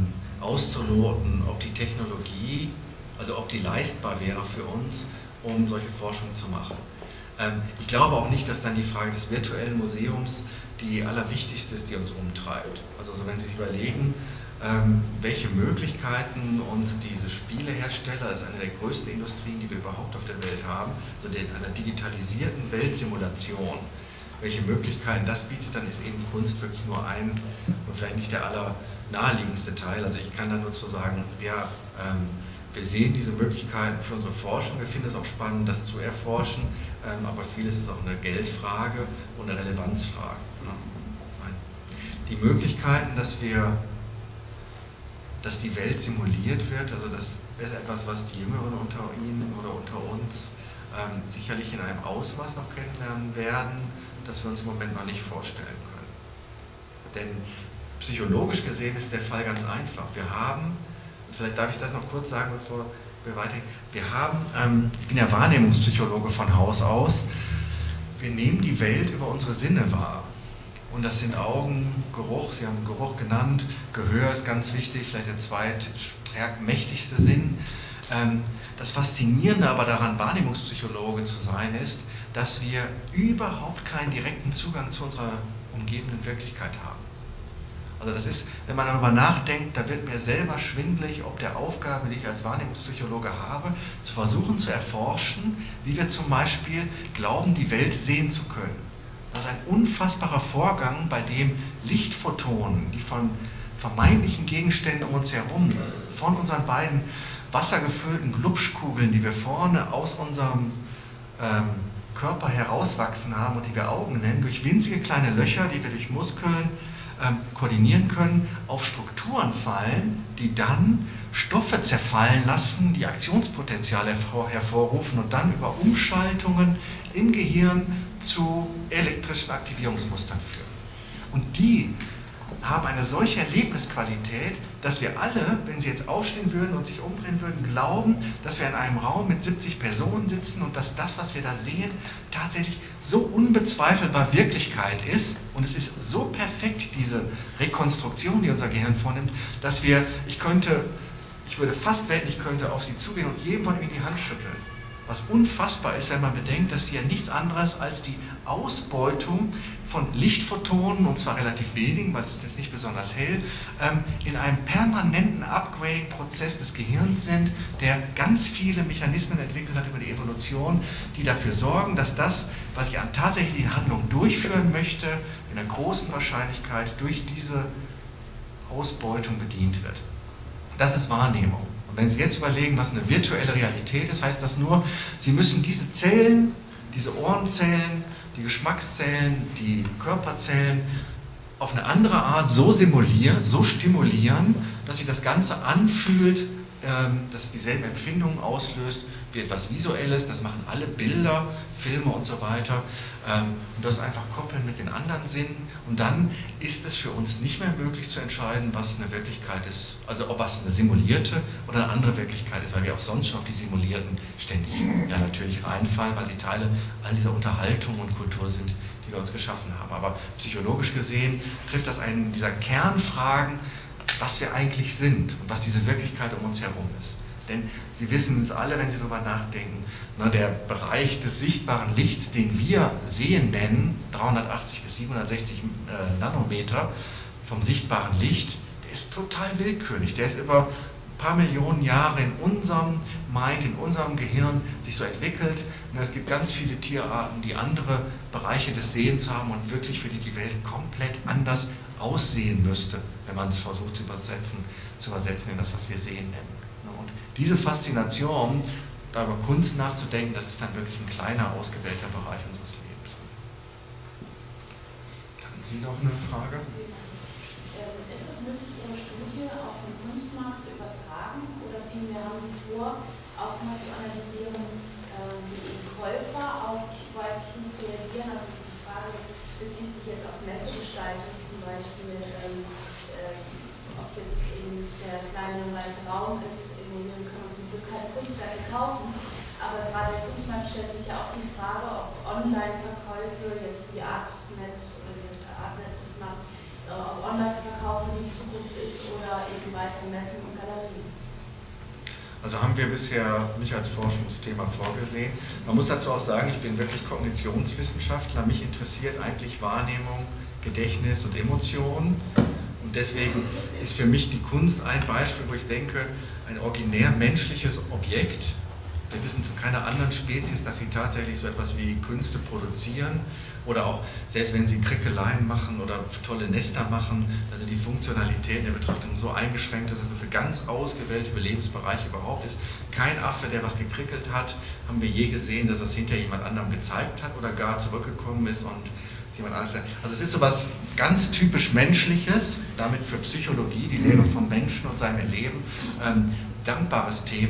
auszuloten, ob die Technologie, also ob die leistbar wäre für uns, um solche Forschung zu machen. Ich glaube auch nicht, dass dann die Frage des virtuellen Museums die allerwichtigste ist, die uns umtreibt. Also wenn Sie sich überlegen, welche Möglichkeiten uns diese Spielehersteller, das ist eine der größten Industrien, die wir überhaupt auf der Welt haben, also in einer digitalisierten Weltsimulation, welche Möglichkeiten das bietet, dann ist eben Kunst wirklich nur ein und vielleicht nicht der allernaheliegendste Teil. Also ich kann da nur zu sagen, wir sehen diese Möglichkeiten für unsere Forschung, wir finden es auch spannend, das zu erforschen, aber vieles ist auch eine Geldfrage und eine Relevanzfrage. Die Möglichkeiten, dass die Welt simuliert wird, also das ist etwas, was die Jüngeren unter Ihnen oder unter uns sicherlich in einem Ausmaß noch kennenlernen werden, das wir uns im Moment noch nicht vorstellen können. Denn psychologisch gesehen ist der Fall ganz einfach. Wir haben, vielleicht darf ich das noch kurz sagen, bevor wir weitergehen, ich bin ja Wahrnehmungspsychologe von Haus aus, wir nehmen die Welt über unsere Sinne wahr. Und das sind Augen, Geruch, Sie haben Geruch genannt, Gehör ist ganz wichtig, vielleicht der zweitmächtigste Sinn. Das Faszinierende aber daran, Wahrnehmungspsychologe zu sein, ist, dass wir überhaupt keinen direkten Zugang zu unserer umgebenden Wirklichkeit haben. Also das ist, wenn man darüber nachdenkt, da wird mir selber schwindelig, ob der Aufgabe, die ich als Wahrnehmungspsychologe habe, zu versuchen zu erforschen, wie wir zum Beispiel glauben, die Welt sehen zu können. Das ist ein unfassbarer Vorgang, bei dem Lichtphotonen, die von vermeintlichen Gegenständen um uns herum, von unseren beiden wassergefüllten Glubschkugeln, die wir vorne aus unserem Körper herauswachsen haben und die wir Augen nennen, durch winzige kleine Löcher, die wir durch Muskeln koordinieren können, auf Strukturen fallen, die dann Stoffe zerfallen lassen, die Aktionspotenziale hervorrufen und dann über Umschaltungen im Gehirn zu elektrischen Aktivierungsmustern führen. Und die haben eine solche Erlebnisqualität, dass wir alle, wenn sie jetzt aufstehen würden und sich umdrehen würden, glauben, dass wir in einem Raum mit 70 Personen sitzen und dass das, was wir da sehen, tatsächlich so unbezweifelbar Wirklichkeit ist und es ist so perfekt, diese Rekonstruktion, die unser Gehirn vornimmt, dass ich würde fast wetten, ich könnte auf sie zugehen und jedem von ihnen die Hand schütteln. Was unfassbar ist, wenn man bedenkt, dass sie ja nichts anderes als die Ausbeutung von Lichtphotonen, und zwar relativ wenigen, weil es ist jetzt nicht besonders hell, in einem permanenten Upgrading-Prozess des Gehirns sind, der ganz viele Mechanismen entwickelt hat über die Evolution, die dafür sorgen, dass das, was ich an tatsächlichen Handlung durchführen möchte, in einer großen Wahrscheinlichkeit durch diese Ausbeutung bedient wird. Das ist Wahrnehmung. Und wenn Sie jetzt überlegen, was eine virtuelle Realität ist, heißt das nur, Sie müssen diese Zellen, diese Ohrenzellen, die Geschmackszellen, die Körperzellen auf eine andere Art so simulieren, so stimulieren, dass sich das Ganze anfühlt, dass es dieselben Empfindungen auslöst wie etwas Visuelles. Das machen alle Bilder, Filme und so weiter. Und das einfach koppeln mit den anderen Sinnen. Und dann ist es für uns nicht mehr möglich zu entscheiden, was eine Wirklichkeit ist, also ob was eine simulierte oder eine andere Wirklichkeit ist, weil wir auch sonst schon auf die simulierten ständig natürlich reinfallen, weil sie Teile all dieser Unterhaltung und Kultur sind, die wir uns geschaffen haben. Aber psychologisch gesehen trifft das einen dieser Kernfragen, was wir eigentlich sind und was diese Wirklichkeit um uns herum ist. Denn Sie wissen es alle, wenn Sie darüber nachdenken, der Bereich des sichtbaren Lichts, den wir Sehen nennen, 380 bis 760 Nanometer vom sichtbaren Licht, der ist total willkürlich. Der ist über ein paar Millionen Jahre in unserem Mind, in unserem Gehirn sich so entwickelt. Und es gibt ganz viele Tierarten, die andere Bereiche des Sehens haben und wirklich für die Welt komplett anders aussehen müsste, wenn man es versucht zu übersetzen in das, was wir Sehen nennen. Und diese Faszination, da über Kunst nachzudenken, das ist dann wirklich ein kleiner, ausgewählter Bereich unseres Lebens. Hatten Sie noch eine Frage? Ist es möglich, Ihre Studie auf den Kunstmarkt zu übertragen? Oder vielmehr haben Sie vor, auch mal zu analysieren, wie eben Käufer auf White Cube reagieren? Also die Frage bezieht sich jetzt auf Messegestaltung, zum Beispiel, ob es jetzt eben der kleine weiße Raum ist. Im Museum kann man zum Glück keine Kunstwerke kaufen, aber gerade der Kunstmarkt stellt sich ja auch die Frage, ob Online-Verkäufe, jetzt wie Artnet oder wie das Artnet das macht, ob Online-Verkäufe die Zukunft ist oder eben weiter Messen und Galerien. Also haben wir bisher nicht als Forschungsthema vorgesehen. Man muss dazu auch sagen, ich bin wirklich Kognitionswissenschaftler. Mich interessiert eigentlich Wahrnehmung, Gedächtnis und Emotionen. Und deswegen ist für mich die Kunst ein Beispiel, wo ich denke, ein originär menschliches Objekt. Wir wissen von keiner anderen Spezies, dass sie tatsächlich so etwas wie Künste produzieren oder auch, selbst wenn sie Krickeleien machen oder tolle Nester machen, also die Funktionalität der Betrachtung so eingeschränkt ist, dass es nur für ganz ausgewählte Lebensbereiche überhaupt ist. Kein Affe, der was gekrickelt hat, haben wir je gesehen, dass es hinter jemand anderem gezeigt hat oder gar zurückgekommen ist und jemand anderes. Also es ist so was ganz typisch Menschliches, damit für Psychologie, die Lehre vom Menschen und seinem Erleben, dankbares Thema,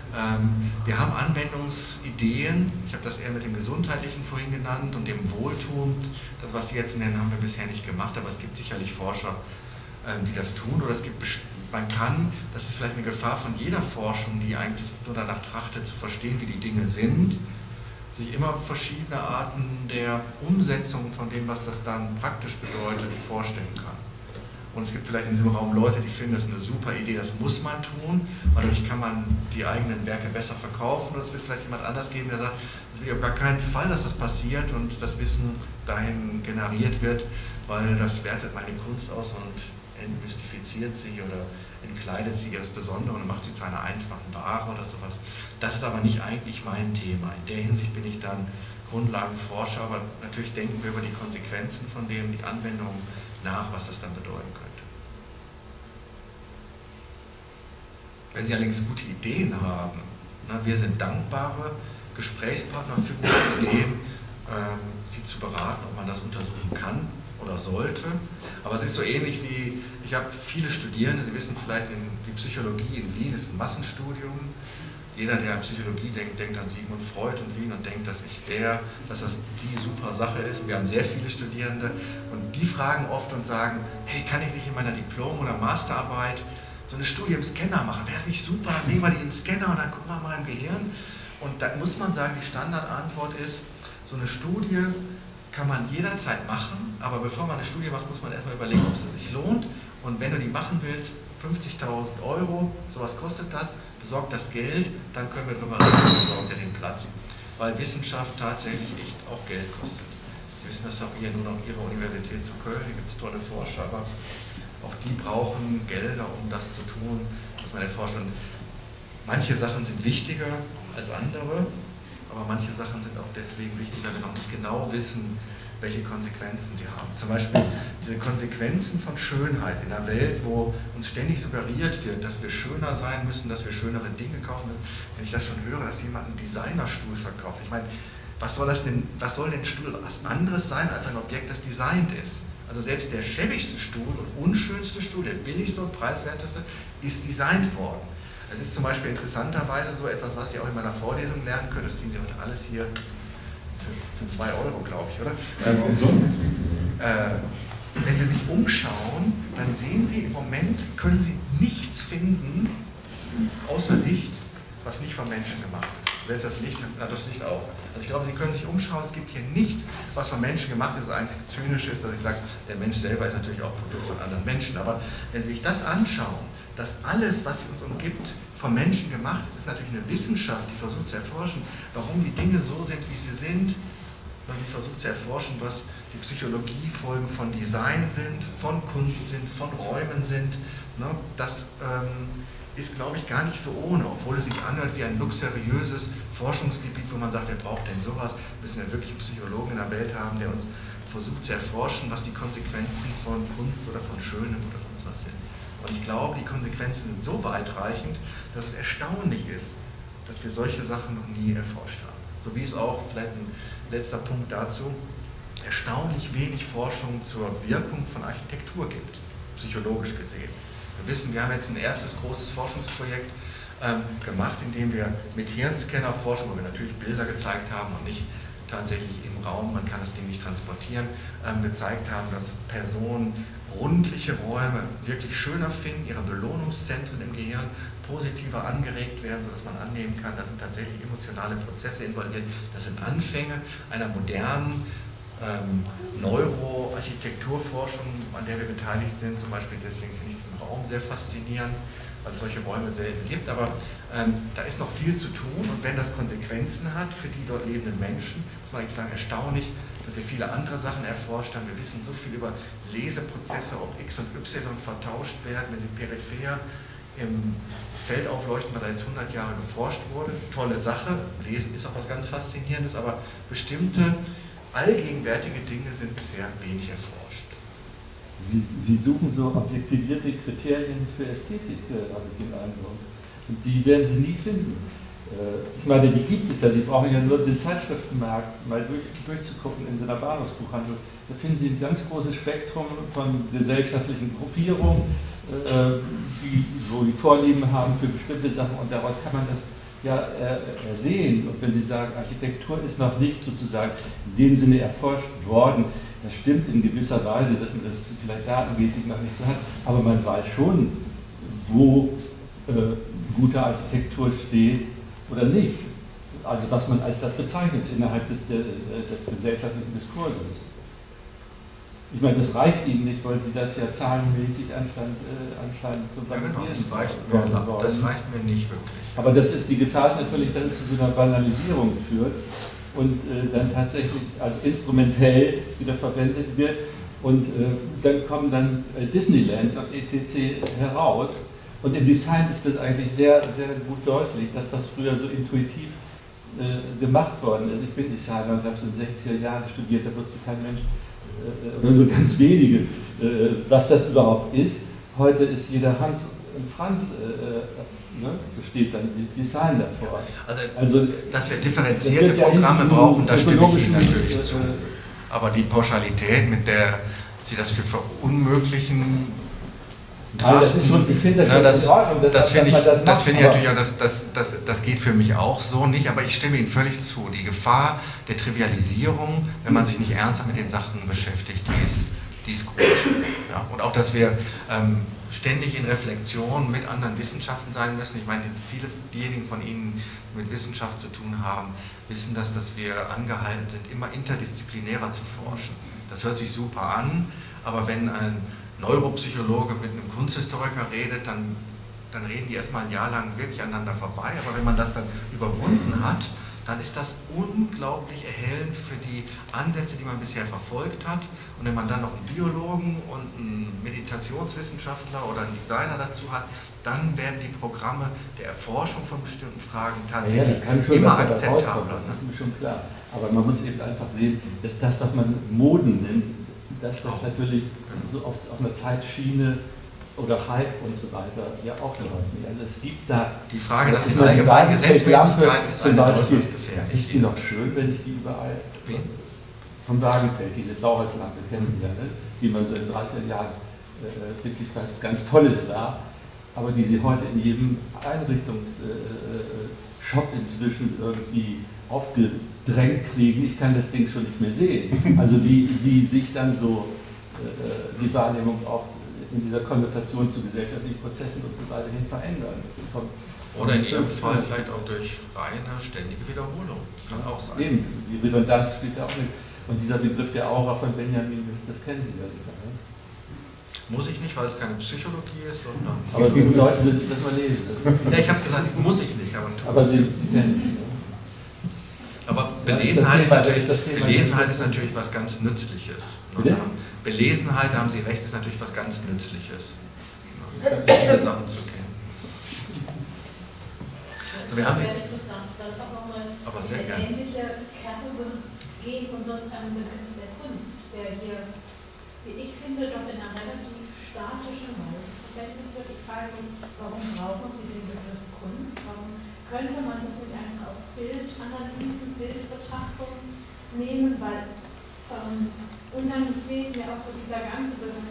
Wir haben Anwendungsideen, ich habe das eher mit dem Gesundheitlichen vorhin genannt und dem Wohltuend, das was Sie jetzt nennen, haben wir bisher nicht gemacht, aber es gibt sicherlich Forscher, die das tun, oder man kann, das ist vielleicht eine Gefahr von jeder Forschung, die eigentlich nur danach trachtet zu verstehen, wie die Dinge sind, sich immer verschiedene Arten der Umsetzung von dem, was das dann praktisch bedeutet, vorstellen kann. Und es gibt vielleicht in diesem Raum Leute, die finden, das ist eine super Idee, das muss man tun, weil dadurch kann man die eigenen Werke besser verkaufen. Oder es wird vielleicht jemand anders geben, der sagt, es will auf gar keinen Fall, dass das passiert und das Wissen dahin generiert wird, weil das wertet meine Kunst aus und entmystifiziert sie oder entkleidet sie ihres Besonderen und macht sie zu einer einfachen Ware oder sowas. Das ist aber nicht eigentlich mein Thema. In der Hinsicht bin ich dann Grundlagenforscher, aber natürlich denken wir über die Konsequenzen von dem, die Anwendung nach, was das dann bedeuten könnte. Wenn Sie allerdings gute Ideen haben, wir sind dankbare Gesprächspartner für gute Ideen, Sie zu beraten, ob man das untersuchen kann oder sollte. Aber es ist so ähnlich wie, ich habe viele Studierende, Sie wissen vielleicht, die Psychologie in Wien ist ein Massenstudium. Jeder, der an Psychologie denkt, denkt an Sigmund Freud und Wien und denkt, dass das die super Sache ist. Wir haben sehr viele Studierende und die fragen oft und sagen, hey, kann ich nicht in meiner Diplom- oder Masterarbeit so eine Studie im Scanner machen? Wäre es nicht super? Nehmen wir die in den Scanner und dann gucken wir mal im Gehirn. Und da muss man sagen, die Standardantwort ist, so eine Studie kann man jederzeit machen, aber bevor man eine Studie macht, muss man erstmal überlegen, ob sie sich lohnt. Und wenn du die machen willst, 50.000 €, sowas kostet das, besorgt das Geld, dann können wir darüber reden, besorgt ihr den Platz. Weil Wissenschaft tatsächlich echt auch Geld kostet. Sie wissen das auch hier nur noch an Ihrer Universität zu Köln, hier gibt es tolle Forscher, aber auch die brauchen Gelder, um das zu tun, was man erforscht. Und manche Sachen sind wichtiger als andere, aber manche Sachen sind auch deswegen wichtiger, wenn wir noch nicht genau wissen, welche Konsequenzen sie haben. Zum Beispiel diese Konsequenzen von Schönheit in einer Welt, wo uns ständig suggeriert wird, dass wir schöner sein müssen, dass wir schönere Dinge kaufen müssen. Wenn ich das schon höre, dass jemand einen Designerstuhl verkauft. Ich meine, was soll denn Stuhl was anderes sein als ein Objekt, das designt ist? Also selbst der schäbigste Stuhl und unschönste Stuhl, der billigste und preiswerteste, ist designt worden. Es ist zum Beispiel interessanterweise so etwas, was Sie auch in meiner Vorlesung lernen können, das kriegen Sie heute alles hier für 2 €, glaube ich, oder? Wenn Sie sich umschauen, dann sehen Sie im Moment, können Sie nichts finden, außer Licht, was nicht von Menschen gemacht ist. Selbst das Licht auch. Also ich glaube, Sie können sich umschauen, es gibt hier nichts, was von Menschen gemacht ist. Das einzige Zynische ist, dass ich sage, der Mensch selber ist natürlich auch Produkt von anderen Menschen. Aber wenn Sie sich das anschauen, dass alles, was uns umgibt, von Menschen gemacht ist, ist natürlich eine Wissenschaft, die versucht zu erforschen, warum die Dinge so sind, wie sie sind. Und die versucht zu erforschen, was die Psychologiefolgen von Design sind, von Kunst sind, von Räumen sind. Das ist, glaube ich, gar nicht so ohne, obwohl es sich anhört wie ein luxuriöses Forschungsgebiet, wo man sagt, wer braucht denn sowas? Müssen wir wirklich einen Psychologen in der Welt haben, der uns versucht zu erforschen, was die Konsequenzen von Kunst oder von Schönem oder sonst was sind. Und ich glaube, die Konsequenzen sind so weitreichend, dass es erstaunlich ist, dass wir solche Sachen noch nie erforscht haben. So wie es auch, vielleicht ein letzter Punkt dazu, erstaunlich wenig Forschung zur Wirkung von Architektur gibt, psychologisch gesehen. Wir wissen, wir haben jetzt ein erstes großes Forschungsprojekt gemacht, in dem wir mit Hirnscanner forschen, wo wir natürlich Bilder gezeigt haben und nicht tatsächlich im Raum, man kann das Ding nicht transportieren, gezeigt haben, dass Personen rundliche Räume wirklich schöner finden, ihre Belohnungszentren im Gehirn positiver angeregt werden, sodass man annehmen kann, da sind tatsächlich emotionale Prozesse involviert. Das sind Anfänge einer modernen Neuroarchitekturforschung, an der wir beteiligt sind. Zum Beispiel deswegen finde ich diesen Raum sehr faszinierend, weil es solche Räume selten gibt. Aber da ist noch viel zu tun und wenn das Konsequenzen hat für die dort lebenden Menschen, muss man eigentlich sagen, erstaunlich, dass wir viele andere Sachen erforscht haben. Wir wissen so viel über Leseprozesse, ob X und Y vertauscht werden, wenn sie peripher im Feld aufleuchten, weil da jetzt 100 Jahre geforscht wurde. Tolle Sache, Lesen ist auch was ganz Faszinierendes, aber bestimmte allgegenwärtige Dinge sind bisher wenig erforscht. Sie suchen so objektivierte Kriterien für Ästhetik, habe ich den Eindruck. Und die werden Sie nie finden. Ich meine, die gibt es ja. Sie brauchen ja nur den Zeitschriftenmarkt mal durchzugucken in so einer Bahnhofsbuchhandlung. Da finden Sie ein ganz großes Spektrum von gesellschaftlichen Gruppierungen, wo die Vorlieben haben für bestimmte Sachen und daraus kann man das ja ersehen. Und wenn Sie sagen, Architektur ist noch nicht sozusagen in dem Sinne erforscht worden, das stimmt in gewisser Weise, dass man das vielleicht datenmäßig noch nicht so hat, aber man weiß schon, wo gute Architektur steht oder nicht. Also was man als das bezeichnet innerhalb des gesellschaftlichen Diskurses. Ich meine, das reicht Ihnen nicht, weil Sie das ja zahlenmäßig anscheinend zu validieren. Das reicht mir nicht wirklich. Aber das ist die Gefahr, ist natürlich, dass es zu so einer Banalisierung führt und dann tatsächlich als instrumentell wieder verwendet wird und dann kommen dann Disneyland und etc. heraus. Und im Design ist das eigentlich sehr, sehr gut deutlich, dass was früher so intuitiv gemacht worden ist. Ich bin Designer und habe es in den 60er Jahren studiert, da wusste kein Mensch, oder nur ganz wenige, was das überhaupt ist. Heute ist jeder Hans und Franz, besteht dann Design davor. Also dass wir differenzierte Programme brauchen, da stimme ich Ihnen natürlich zu. Aber die Pauschalität, mit der Sie das für verunmöglichen, das ist schon, ich finde das schon in Ordnung, das finde ich natürlich auch, das geht für mich auch so nicht, aber ich stimme Ihnen völlig zu. Die Gefahr der Trivialisierung, wenn man sich nicht ernsthaft mit den Sachen beschäftigt, die ist groß. Ja, und auch, dass wir ständig in Reflexion mit anderen Wissenschaften sein müssen. Ich meine, diejenigen von Ihnen, die mit Wissenschaft zu tun haben, wissen dass wir angehalten sind, immer interdisziplinärer zu forschen. Das hört sich super an, aber wenn ein Neuropsychologe mit einem Kunsthistoriker redet, dann reden die erstmal ein Jahr lang wirklich aneinander vorbei, aber wenn man das dann überwunden hat, dann ist das unglaublich erhellend für die Ansätze, die man bisher verfolgt hat. Und wenn man dann noch einen Biologen und einen Meditationswissenschaftler oder einen Designer dazu hat, dann werden die Programme der Erforschung von bestimmten Fragen tatsächlich immer akzeptabler. Das ist mir schon klar. Aber man muss eben einfach sehen, dass das, was man Moden nennt, dass das natürlich so auf einer Zeitschiene oder Hype und so weiter ja auch läuft. Also es gibt da... Die Frage nach den allgemeinen Gesetzmäßigkeiten ist eine äußerst gefährlich. Ist die noch schön, wenn ich die überall... Vom Wagenfeld, diese Blauholzlampe kennen Sie ja, ne? Die man so in 30er Jahren wirklich was ganz Tolles war, aber die Sie heute in jedem Einrichtungsshop inzwischen irgendwie aufgedrängt kriegen. Ich kann das Ding schon nicht mehr sehen. Also wie sich dann so die Wahrnehmung auch in dieser Konnotation zu gesellschaftlichen Prozessen und so weiter hin verändern. Oder in Ihrem Fall vielleicht auch durch reine, ständige Wiederholung. Kann auch sein. Eben, die Redundanz spielt ja auch mit. Und dieser Begriff der Aura von Benjamin, das kennen Sie ja sicher. Ne? Muss ich nicht, weil es keine Psychologie ist, sondern... Aber wie sollten Sie das mal lesen? Ja, ich habe gesagt, muss ich nicht, aber Sie kennen es. Aber Belesenheit ist natürlich was ganz Nützliches. Belesenheit, da haben Sie recht, ist natürlich was ganz Nützliches. Viele Sachen zu kennen. So, wir haben aber sehr gerne. Eine ähnliche Kerbe geht um das an Begriff der Kunst, der hier, wie ich finde, doch in einer relativ statischen Weise verwendet wird. Ich frage mich, warum brauchen Sie den Begriff Kunst? Warum könnte man das nicht einfach auf Bildanalysen, Bildbetrachtung nehmen? Weil, und dann fehlt mir auch so dieser ganze Bereich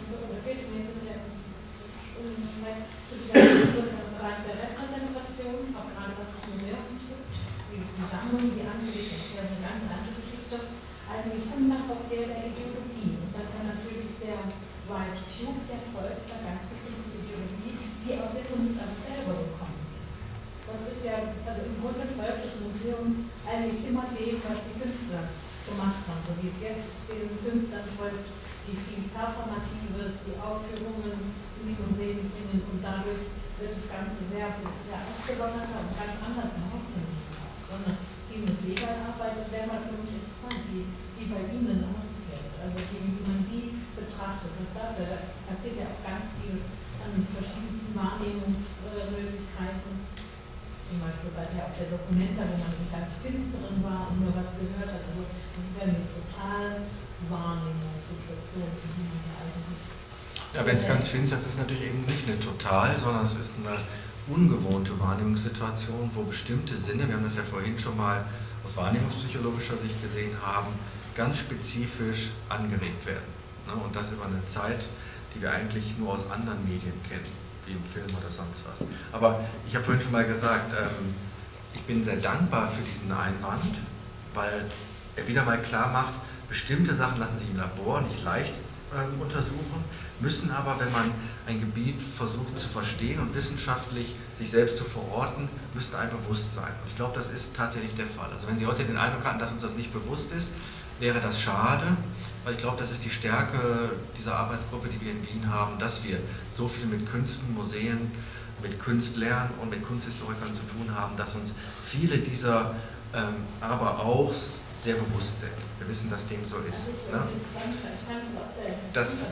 der Repräsentation, auch gerade was das Museum betrifft, die Sammlung, die angelegt ist, ja eine ganz andere Geschichte, eigentlich unab auf der Ideologie. Und das ist ja natürlich der White Cube, der folgt einer ganz bestimmten Ideologie, die aus der Kunst selber gekommen ist. Das ist ja, also im Grunde folgt das Museum eigentlich immer dem, was die Künstler gemacht haben, so wie es jetzt den Künstlern folgt, die viel Performatives, die Aufführungen in die Museen bringen und dadurch wird das Ganze sehr aufgelockerter und ganz anders im Hauptzonen. Sondern die Museumarbeit wäre mal für mich interessant, wie bei Ihnen ausfällt, also wie man die betrachtet. Da passiert ja auch ganz viel an verschiedensten Wahrnehmungsmöglichkeiten. Zum Beispiel auf der Documenta, wo man ganz finsteren war und nur was gehört hat. Also das ist ja eine total Wahrnehmungssituation, die man ja eigentlich... Ja, wenn es ganz finster ist, ist es natürlich eben nicht eine total, sondern es ist eine ungewohnte Wahrnehmungssituation, wo bestimmte Sinne, wir haben das ja vorhin schon mal aus wahrnehmungspsychologischer Sicht gesehen haben, ganz spezifisch angeregt werden. Und das über eine Zeit, die wir eigentlich nur aus anderen Medien kennen, wie im Film oder sonst was. Aber ich habe vorhin schon mal gesagt, ich bin sehr dankbar für diesen Einwand, weil er wieder mal klar macht, bestimmte Sachen lassen sich im Labor nicht leicht untersuchen, müssen aber, wenn man ein Gebiet versucht zu verstehen und wissenschaftlich sich selbst zu verorten, müsste einem bewusst sein. Und ich glaube, das ist tatsächlich der Fall. Also wenn Sie heute den Eindruck hatten, dass uns das nicht bewusst ist, wäre das schade, weil ich glaube, das ist die Stärke dieser Arbeitsgruppe, die wir in Wien haben, dass wir so viel mit Künsten, Museen, mit Künstlern und mit Kunsthistorikern zu tun haben, dass uns viele dieser aber auch sehr bewusst sind. Wir wissen, dass dem so ist. Ne? Das, für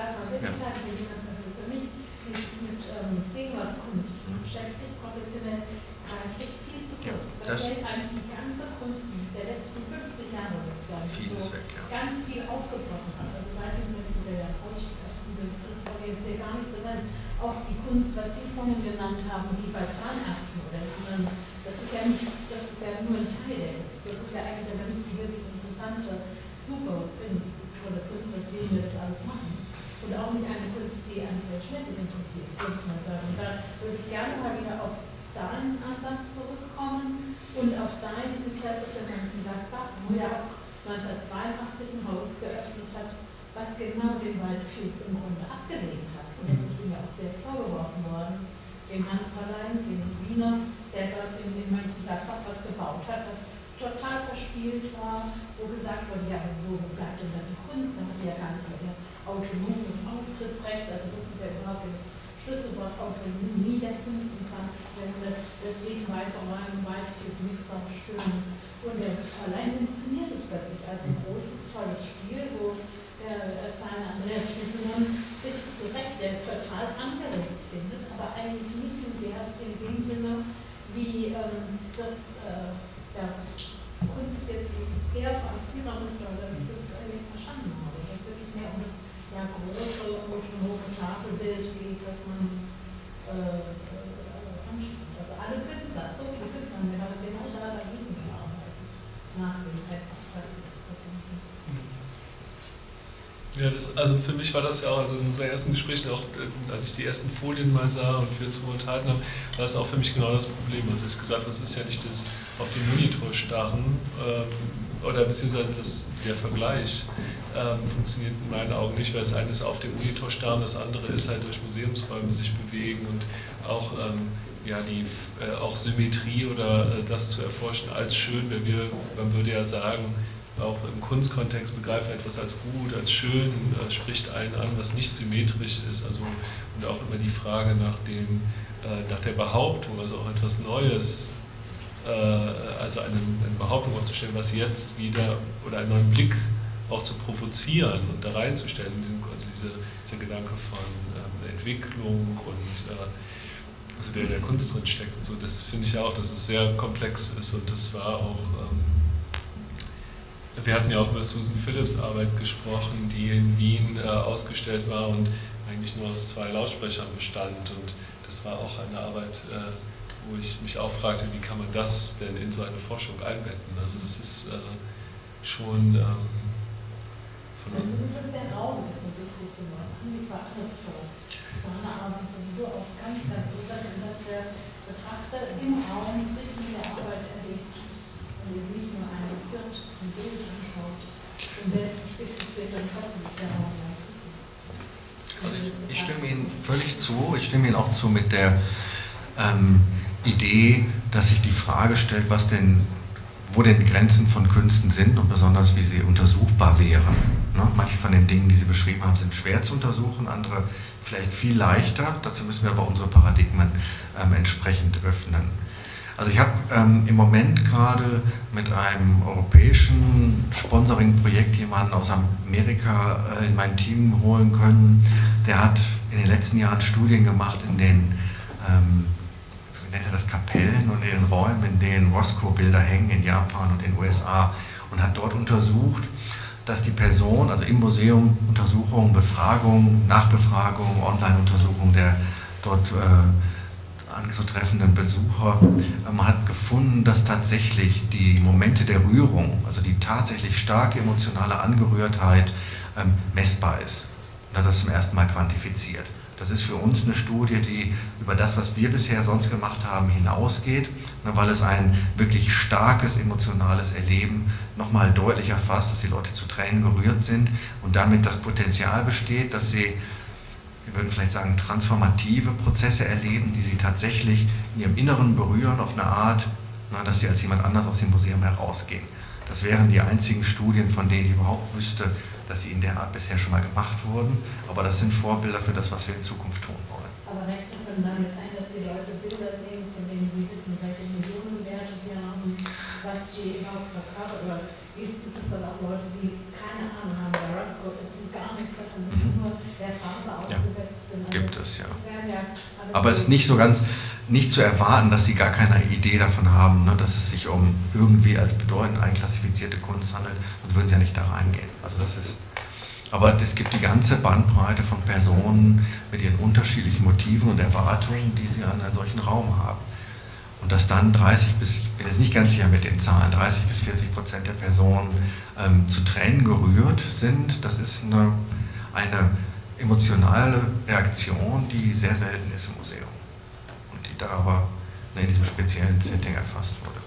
mich mit Gegenwartskunst beschäftigt, professionell, greift es viel zu kurz. Da fällt eigentlich die ganze Kunst der letzten 50 Jahre, würde ich sagen, vieles so weg, ja. ganz viel aufgebrochen hat. Also seit dem 60er Jahren das war jetzt hier gar nicht so ganz. Auch die Kunst, was Sie vorhin genannt haben, wie bei Zahnärzten oder anderen, das ist ja nur ein Teil der Kunst. Das ist ja eigentlich aber nicht die wirklich interessante, super tolle Kunst, weswegen wir das alles machen. Und auch nicht eine Kunst, die einen Schnitt interessiert, würde ich mal sagen. Und da würde ich gerne mal wieder auf deinen Ansatz zurückkommen und auf deine Klasse der Mönchengladbach, wo ja auch 1982 ein Haus geöffnet hat, was genau den Waldcube im Grunde abgelehnt hat. Und das ist ihm ja auch sehr vorgeworfen worden, dem Hans Verlein, dem Wiener, der dort in Mönchengladbach was gebaut hat, das total verspielt war, wo gesagt wurde, ja, wo bleibt denn da die Kunst? Da hat die ja gar nicht mehr ihr autonomes Auftrittsrecht, also das ist ja überhaupt das Schlüsselwort Autonomie der Kunst im 20. Jahrhundert, deswegen weiß auch ein Waldcube nichts drauf stören. Und der Verlein inszeniert es plötzlich als ein großes, tolles Spiel, wo der kleine Andreas Schüttelmann sich zu Recht der total angeregt findet, aber eigentlich nicht in dem Sinne, wie das Kunst jetzt eher faszinierend oder wie ich das jetzt verstanden habe. Dass es wirklich mehr um das große autonome Tafelbild geht, das man anschaut. Also alle Künstler, so viele Künstler haben genau da dagegen gearbeitet, nach dem abstrakten Expressionismus. Ja, also für mich war das ja auch, also in unseren ersten Gesprächen, auch als ich die ersten Folien mal sah und wir uns unterhalten haben, war das auch für mich genau das Problem. Also ich gesagt habe, es ist ja nicht das auf den Monitor starren oder beziehungsweise der Vergleich funktioniert in meinen Augen nicht, weil das eine ist auf dem Monitor starren, das andere ist halt durch Museumsräume sich bewegen und auch auch Symmetrie oder das zu erforschen als schön, man würde ja sagen, auch im Kunstkontext begreifen etwas als gut, als schön, spricht einen an, was nicht symmetrisch ist. Also, und auch immer die Frage nach der Behauptung, also auch etwas Neues, also eine Behauptung aufzustellen, was jetzt wieder, oder einen neuen Blick auch zu provozieren und da reinzustellen, also dieser Gedanke von Entwicklung und also der Kunst drin steckt und so, das finde ich ja auch, dass es sehr komplex ist und das war auch wir hatten ja auch über Susan Phillips' Arbeit gesprochen, die in Wien ausgestellt war und eigentlich nur aus 2 Lautsprechern bestand. Und das war auch eine Arbeit, wo ich mich auch fragte, wie kann man das denn in so eine Forschung einbetten? Also das ist schon von uns. Also dass der Raum ist so wichtig geworden, haben die alles vor. Seine Arbeit sowieso auch ganz gut, dass der Betrachter im Raum sich mit der Arbeit erlebt. Und eben nicht nur ein Bild anschaut. Und wer ist das Bild dann trotzdem ist der Raum ganz wichtig. Also ich stimme Ihnen völlig zu. Ich stimme Ihnen auch zu mit der Idee, dass sich die Frage stellt, wo denn die Grenzen von Künsten sind und besonders wie sie untersuchbar wären. Ne? Manche von den Dingen, die Sie beschrieben haben, sind schwer zu untersuchen, andere vielleicht viel leichter. Dazu müssen wir aber unsere Paradigmen entsprechend öffnen. Also ich habe im Moment gerade mit einem europäischen Sponsoring-Projekt jemanden aus Amerika in mein Team holen können. Der hat in den letzten Jahren Studien gemacht in den, wie nennt er das, Kapellen und in den Räumen, in denen Roscoe-Bilder hängen in Japan und in den USA und hat dort untersucht, dass die Person, also im Museum Untersuchungen, Befragungen, Nachbefragungen, Online-Untersuchungen der dort anzutreffenden Besucher, man hat gefunden, dass tatsächlich die Momente der Rührung, also die tatsächlich starke emotionale Angerührtheit messbar ist. Und hat das zum ersten Mal quantifiziert. Das ist für uns eine Studie, die über das, was wir bisher sonst gemacht haben, hinausgeht, weil es ein wirklich starkes emotionales Erleben nochmal deutlich erfasst, dass die Leute zu Tränen gerührt sind und damit das Potenzial besteht, dass sie, wir würden vielleicht sagen, transformative Prozesse erleben, die sie tatsächlich in ihrem Inneren berühren auf eine Art, dass sie als jemand anders aus dem Museum herausgehen. Das wären die einzigen Studien, von denen ich überhaupt wüsste, dass sie in der Art bisher schon mal gemacht wurden. Aber das sind Vorbilder für das, was wir in Zukunft tun wollen. Aber rechnen können damit ein, dass die Leute Bilder sehen, von denen sie wissen, welche Millionenwerte die haben, was die überhaupt verkörpert. Oder gibt es dann auch Leute, die keine Ahnung haben, der Rothko ist und gar nicht können, sich nur der Farbe ausgesetzt sind. Also gibt es, ja. Aber es ist nicht so ganz, nicht zu erwarten, dass sie gar keine Idee davon haben, ne, dass es sich um irgendwie als bedeutend einklassifizierte Kunst handelt, sonst würden sie ja nicht da reingehen. Also das ist, aber es gibt die ganze Bandbreite von Personen mit ihren unterschiedlichen Motiven und Erwartungen, die sie an einen solchen Raum haben. Und dass dann 30 bis, ich bin jetzt nicht ganz sicher mit den Zahlen, 30 bis 40% der Personen zu Tränen gerührt sind, das ist eine emotionale Reaktion, die sehr selten ist im Museum und die da aber in diesem speziellen Setting erfasst wurde.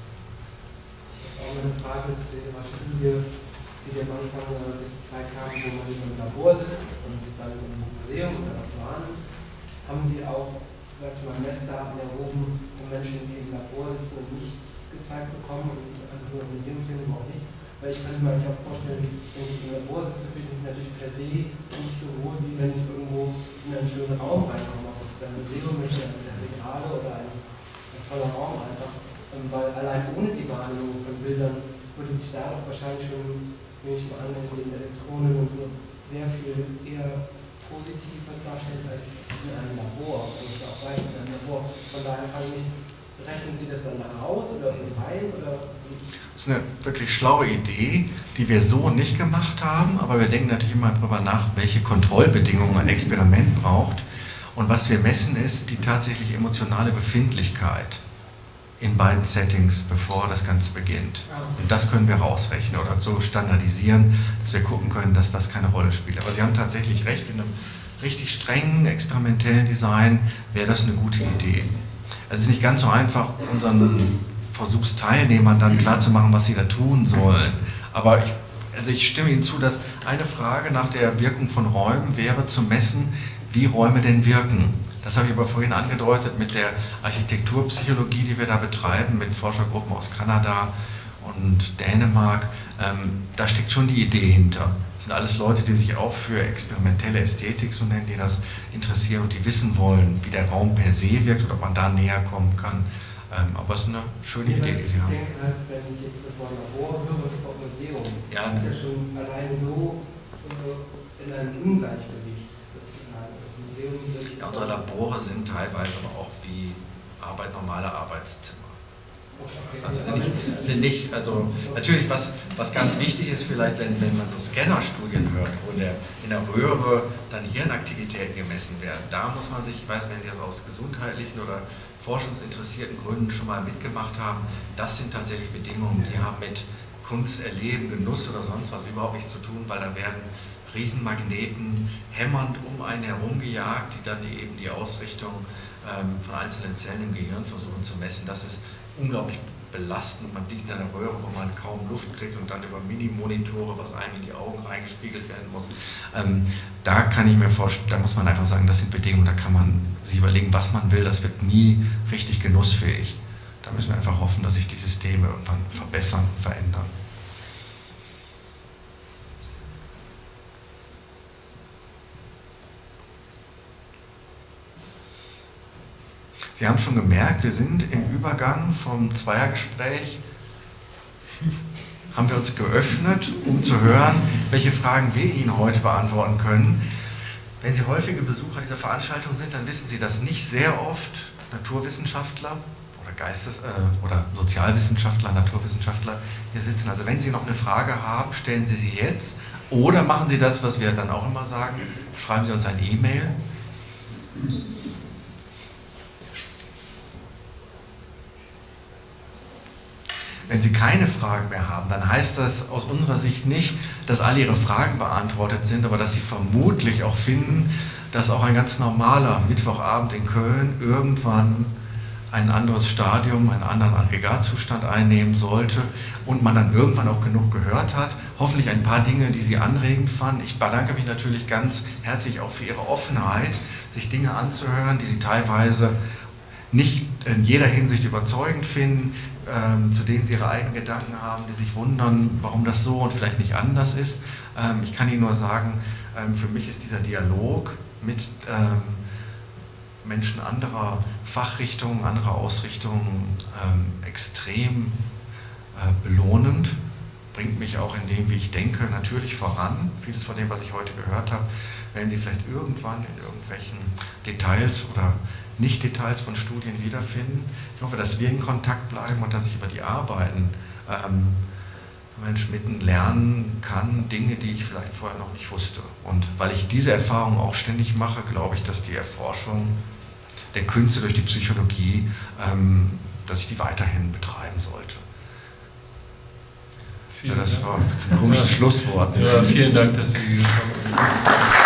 Ich habe auch eine Frage zu Ihrer Studie, die wir am Anfang gezeigt haben, wo man im Labor sitzt und dann im Museum oder was waren. Haben Sie auch, sag ich mal, Messdaten erhoben von Menschen, die im Labor sitzen und nichts gezeigt bekommen und einfach nur im Museum stehen und auch nichts? Weil ich kann mir auch vorstellen, wenn ich im Labor sitze, fühle ich mich natürlich per se nicht so wohl, wie wenn ich irgendwo in einen schönen Raum reinkomme. Ob es ein Museum ist, eine Kathedrale oder ein toller Raum einfach. Weil allein ohne die Wahrnehmung von Bildern würde sich da doch wahrscheinlich schon, nehme ich mal an, in den Elektronen und so sehr viel eher Positives darstellt als in einem Labor. Und ich auch weiß, in einem Labor. Von daher frage ich mich, rechnen Sie das dann nach Haus oder rein? Oder? Das ist eine wirklich schlaue Idee, die wir so nicht gemacht haben, aber wir denken natürlich immer darüber nach, welche Kontrollbedingungen ein Experiment braucht. Und was wir messen, ist die tatsächlich emotionale Befindlichkeit in beiden Settings, bevor das Ganze beginnt. Und das können wir rausrechnen oder so standardisieren, dass wir gucken können, dass das keine Rolle spielt. Aber Sie haben tatsächlich recht, in einem richtig strengen experimentellen Design wäre das eine gute Idee. Es ist nicht ganz so einfach, unseren Versuchsteilnehmern dann klarzumachen, was sie da tun sollen. Aber ich stimme Ihnen zu, dass eine Frage nach der Wirkung von Räumen wäre zu messen, wie Räume denn wirken. Das habe ich aber vorhin angedeutet mit der Architekturpsychologie, die wir da betreiben, mit Forschergruppen aus Kanada und Dänemark. Da steckt schon die Idee hinter. Das sind alles Leute, die sich auch für experimentelle Ästhetik, so nennen die das, interessieren und die wissen wollen, wie der Raum per se wirkt oder ob man da näher kommen kann. Aber es ist eine schöne Idee, die Sie haben. Ich denke halt, wenn ich jetzt das Wort Labor höre, das Wort Museum, ja, das ist ja schon allein so in einem Ungleichgewicht sozusagen. Das Museum ja, unsere Labore sind teilweise aber auch wie normale Arbeitszimmer. Also sind nicht, also natürlich, was ganz wichtig ist vielleicht, wenn man so Scannerstudien hört, wo in der Röhre dann Hirnaktivitäten gemessen werden, da muss man sich, ich weiß, wenn die das aus gesundheitlichen oder forschungsinteressierten Gründen schon mal mitgemacht haben, das sind tatsächlich Bedingungen, die haben mit Kunst erleben, Genuss oder sonst was überhaupt nichts zu tun, weil da werden Riesenmagneten hämmernd um einen herum gejagt, die dann eben die Ausrichtung von einzelnen Zellen im Gehirn versuchen zu messen. Das ist unglaublich belastend. Man liegt in einer Röhre, wo man kaum Luft kriegt und dann über Mini-Monitore, was einem in die Augen reingespiegelt werden muss. Da kann ich mir vorstellen, da muss man einfach sagen, das sind Bedingungen, da kann man sich überlegen, was man will. Das wird nie richtig genussfähig. Da müssen wir einfach hoffen, dass sich die Systeme irgendwann verbessern, verändern. Sie haben schon gemerkt, wir sind im Übergang vom Zweiergespräch, haben wir uns geöffnet, um zu hören, welche Fragen wir Ihnen heute beantworten können. Wenn Sie häufige Besucher dieser Veranstaltung sind, dann wissen Sie, dass nicht sehr oft Naturwissenschaftler oder Sozialwissenschaftler, Naturwissenschaftler hier sitzen. Also wenn Sie noch eine Frage haben, stellen Sie sie jetzt oder machen Sie das, was wir dann auch immer sagen, schreiben Sie uns eine E-Mail. Wenn Sie keine Fragen mehr haben, dann heißt das aus unserer Sicht nicht, dass alle Ihre Fragen beantwortet sind, aber dass Sie vermutlich auch finden, dass auch ein ganz normaler Mittwochabend in Köln irgendwann ein anderes Stadium, einen anderen Aggregatzustand einnehmen sollte und man dann irgendwann auch genug gehört hat. Hoffentlich ein paar Dinge, die Sie anregend fanden. Ich bedanke mich natürlich ganz herzlich auch für Ihre Offenheit, sich Dinge anzuhören, die Sie teilweise nicht in jeder Hinsicht überzeugend finden, zu denen Sie Ihre eigenen Gedanken haben, die sich wundern, warum das so und vielleicht nicht anders ist. Ich kann Ihnen nur sagen, für mich ist dieser Dialog mit Menschen anderer Fachrichtungen, anderer Ausrichtungen extrem belohnend, bringt mich auch in dem, wie ich denke, natürlich voran. Vieles von dem, was ich heute gehört habe, werden Sie vielleicht irgendwann in irgendwelchen Details oder Nicht-Details von Studien wiederfinden. Ich hoffe, dass wir in Kontakt bleiben und dass ich über die Arbeiten von Herrn Schmitten lernen kann, Dinge, die ich vielleicht vorher noch nicht wusste. Und weil ich diese Erfahrung auch ständig mache, glaube ich, dass die Erforschung der Künste durch die Psychologie, dass ich die weiterhin betreiben sollte. Ja, das war ein komisches Schlusswort. Ja, vielen Dank, dass Sie gekommen sind.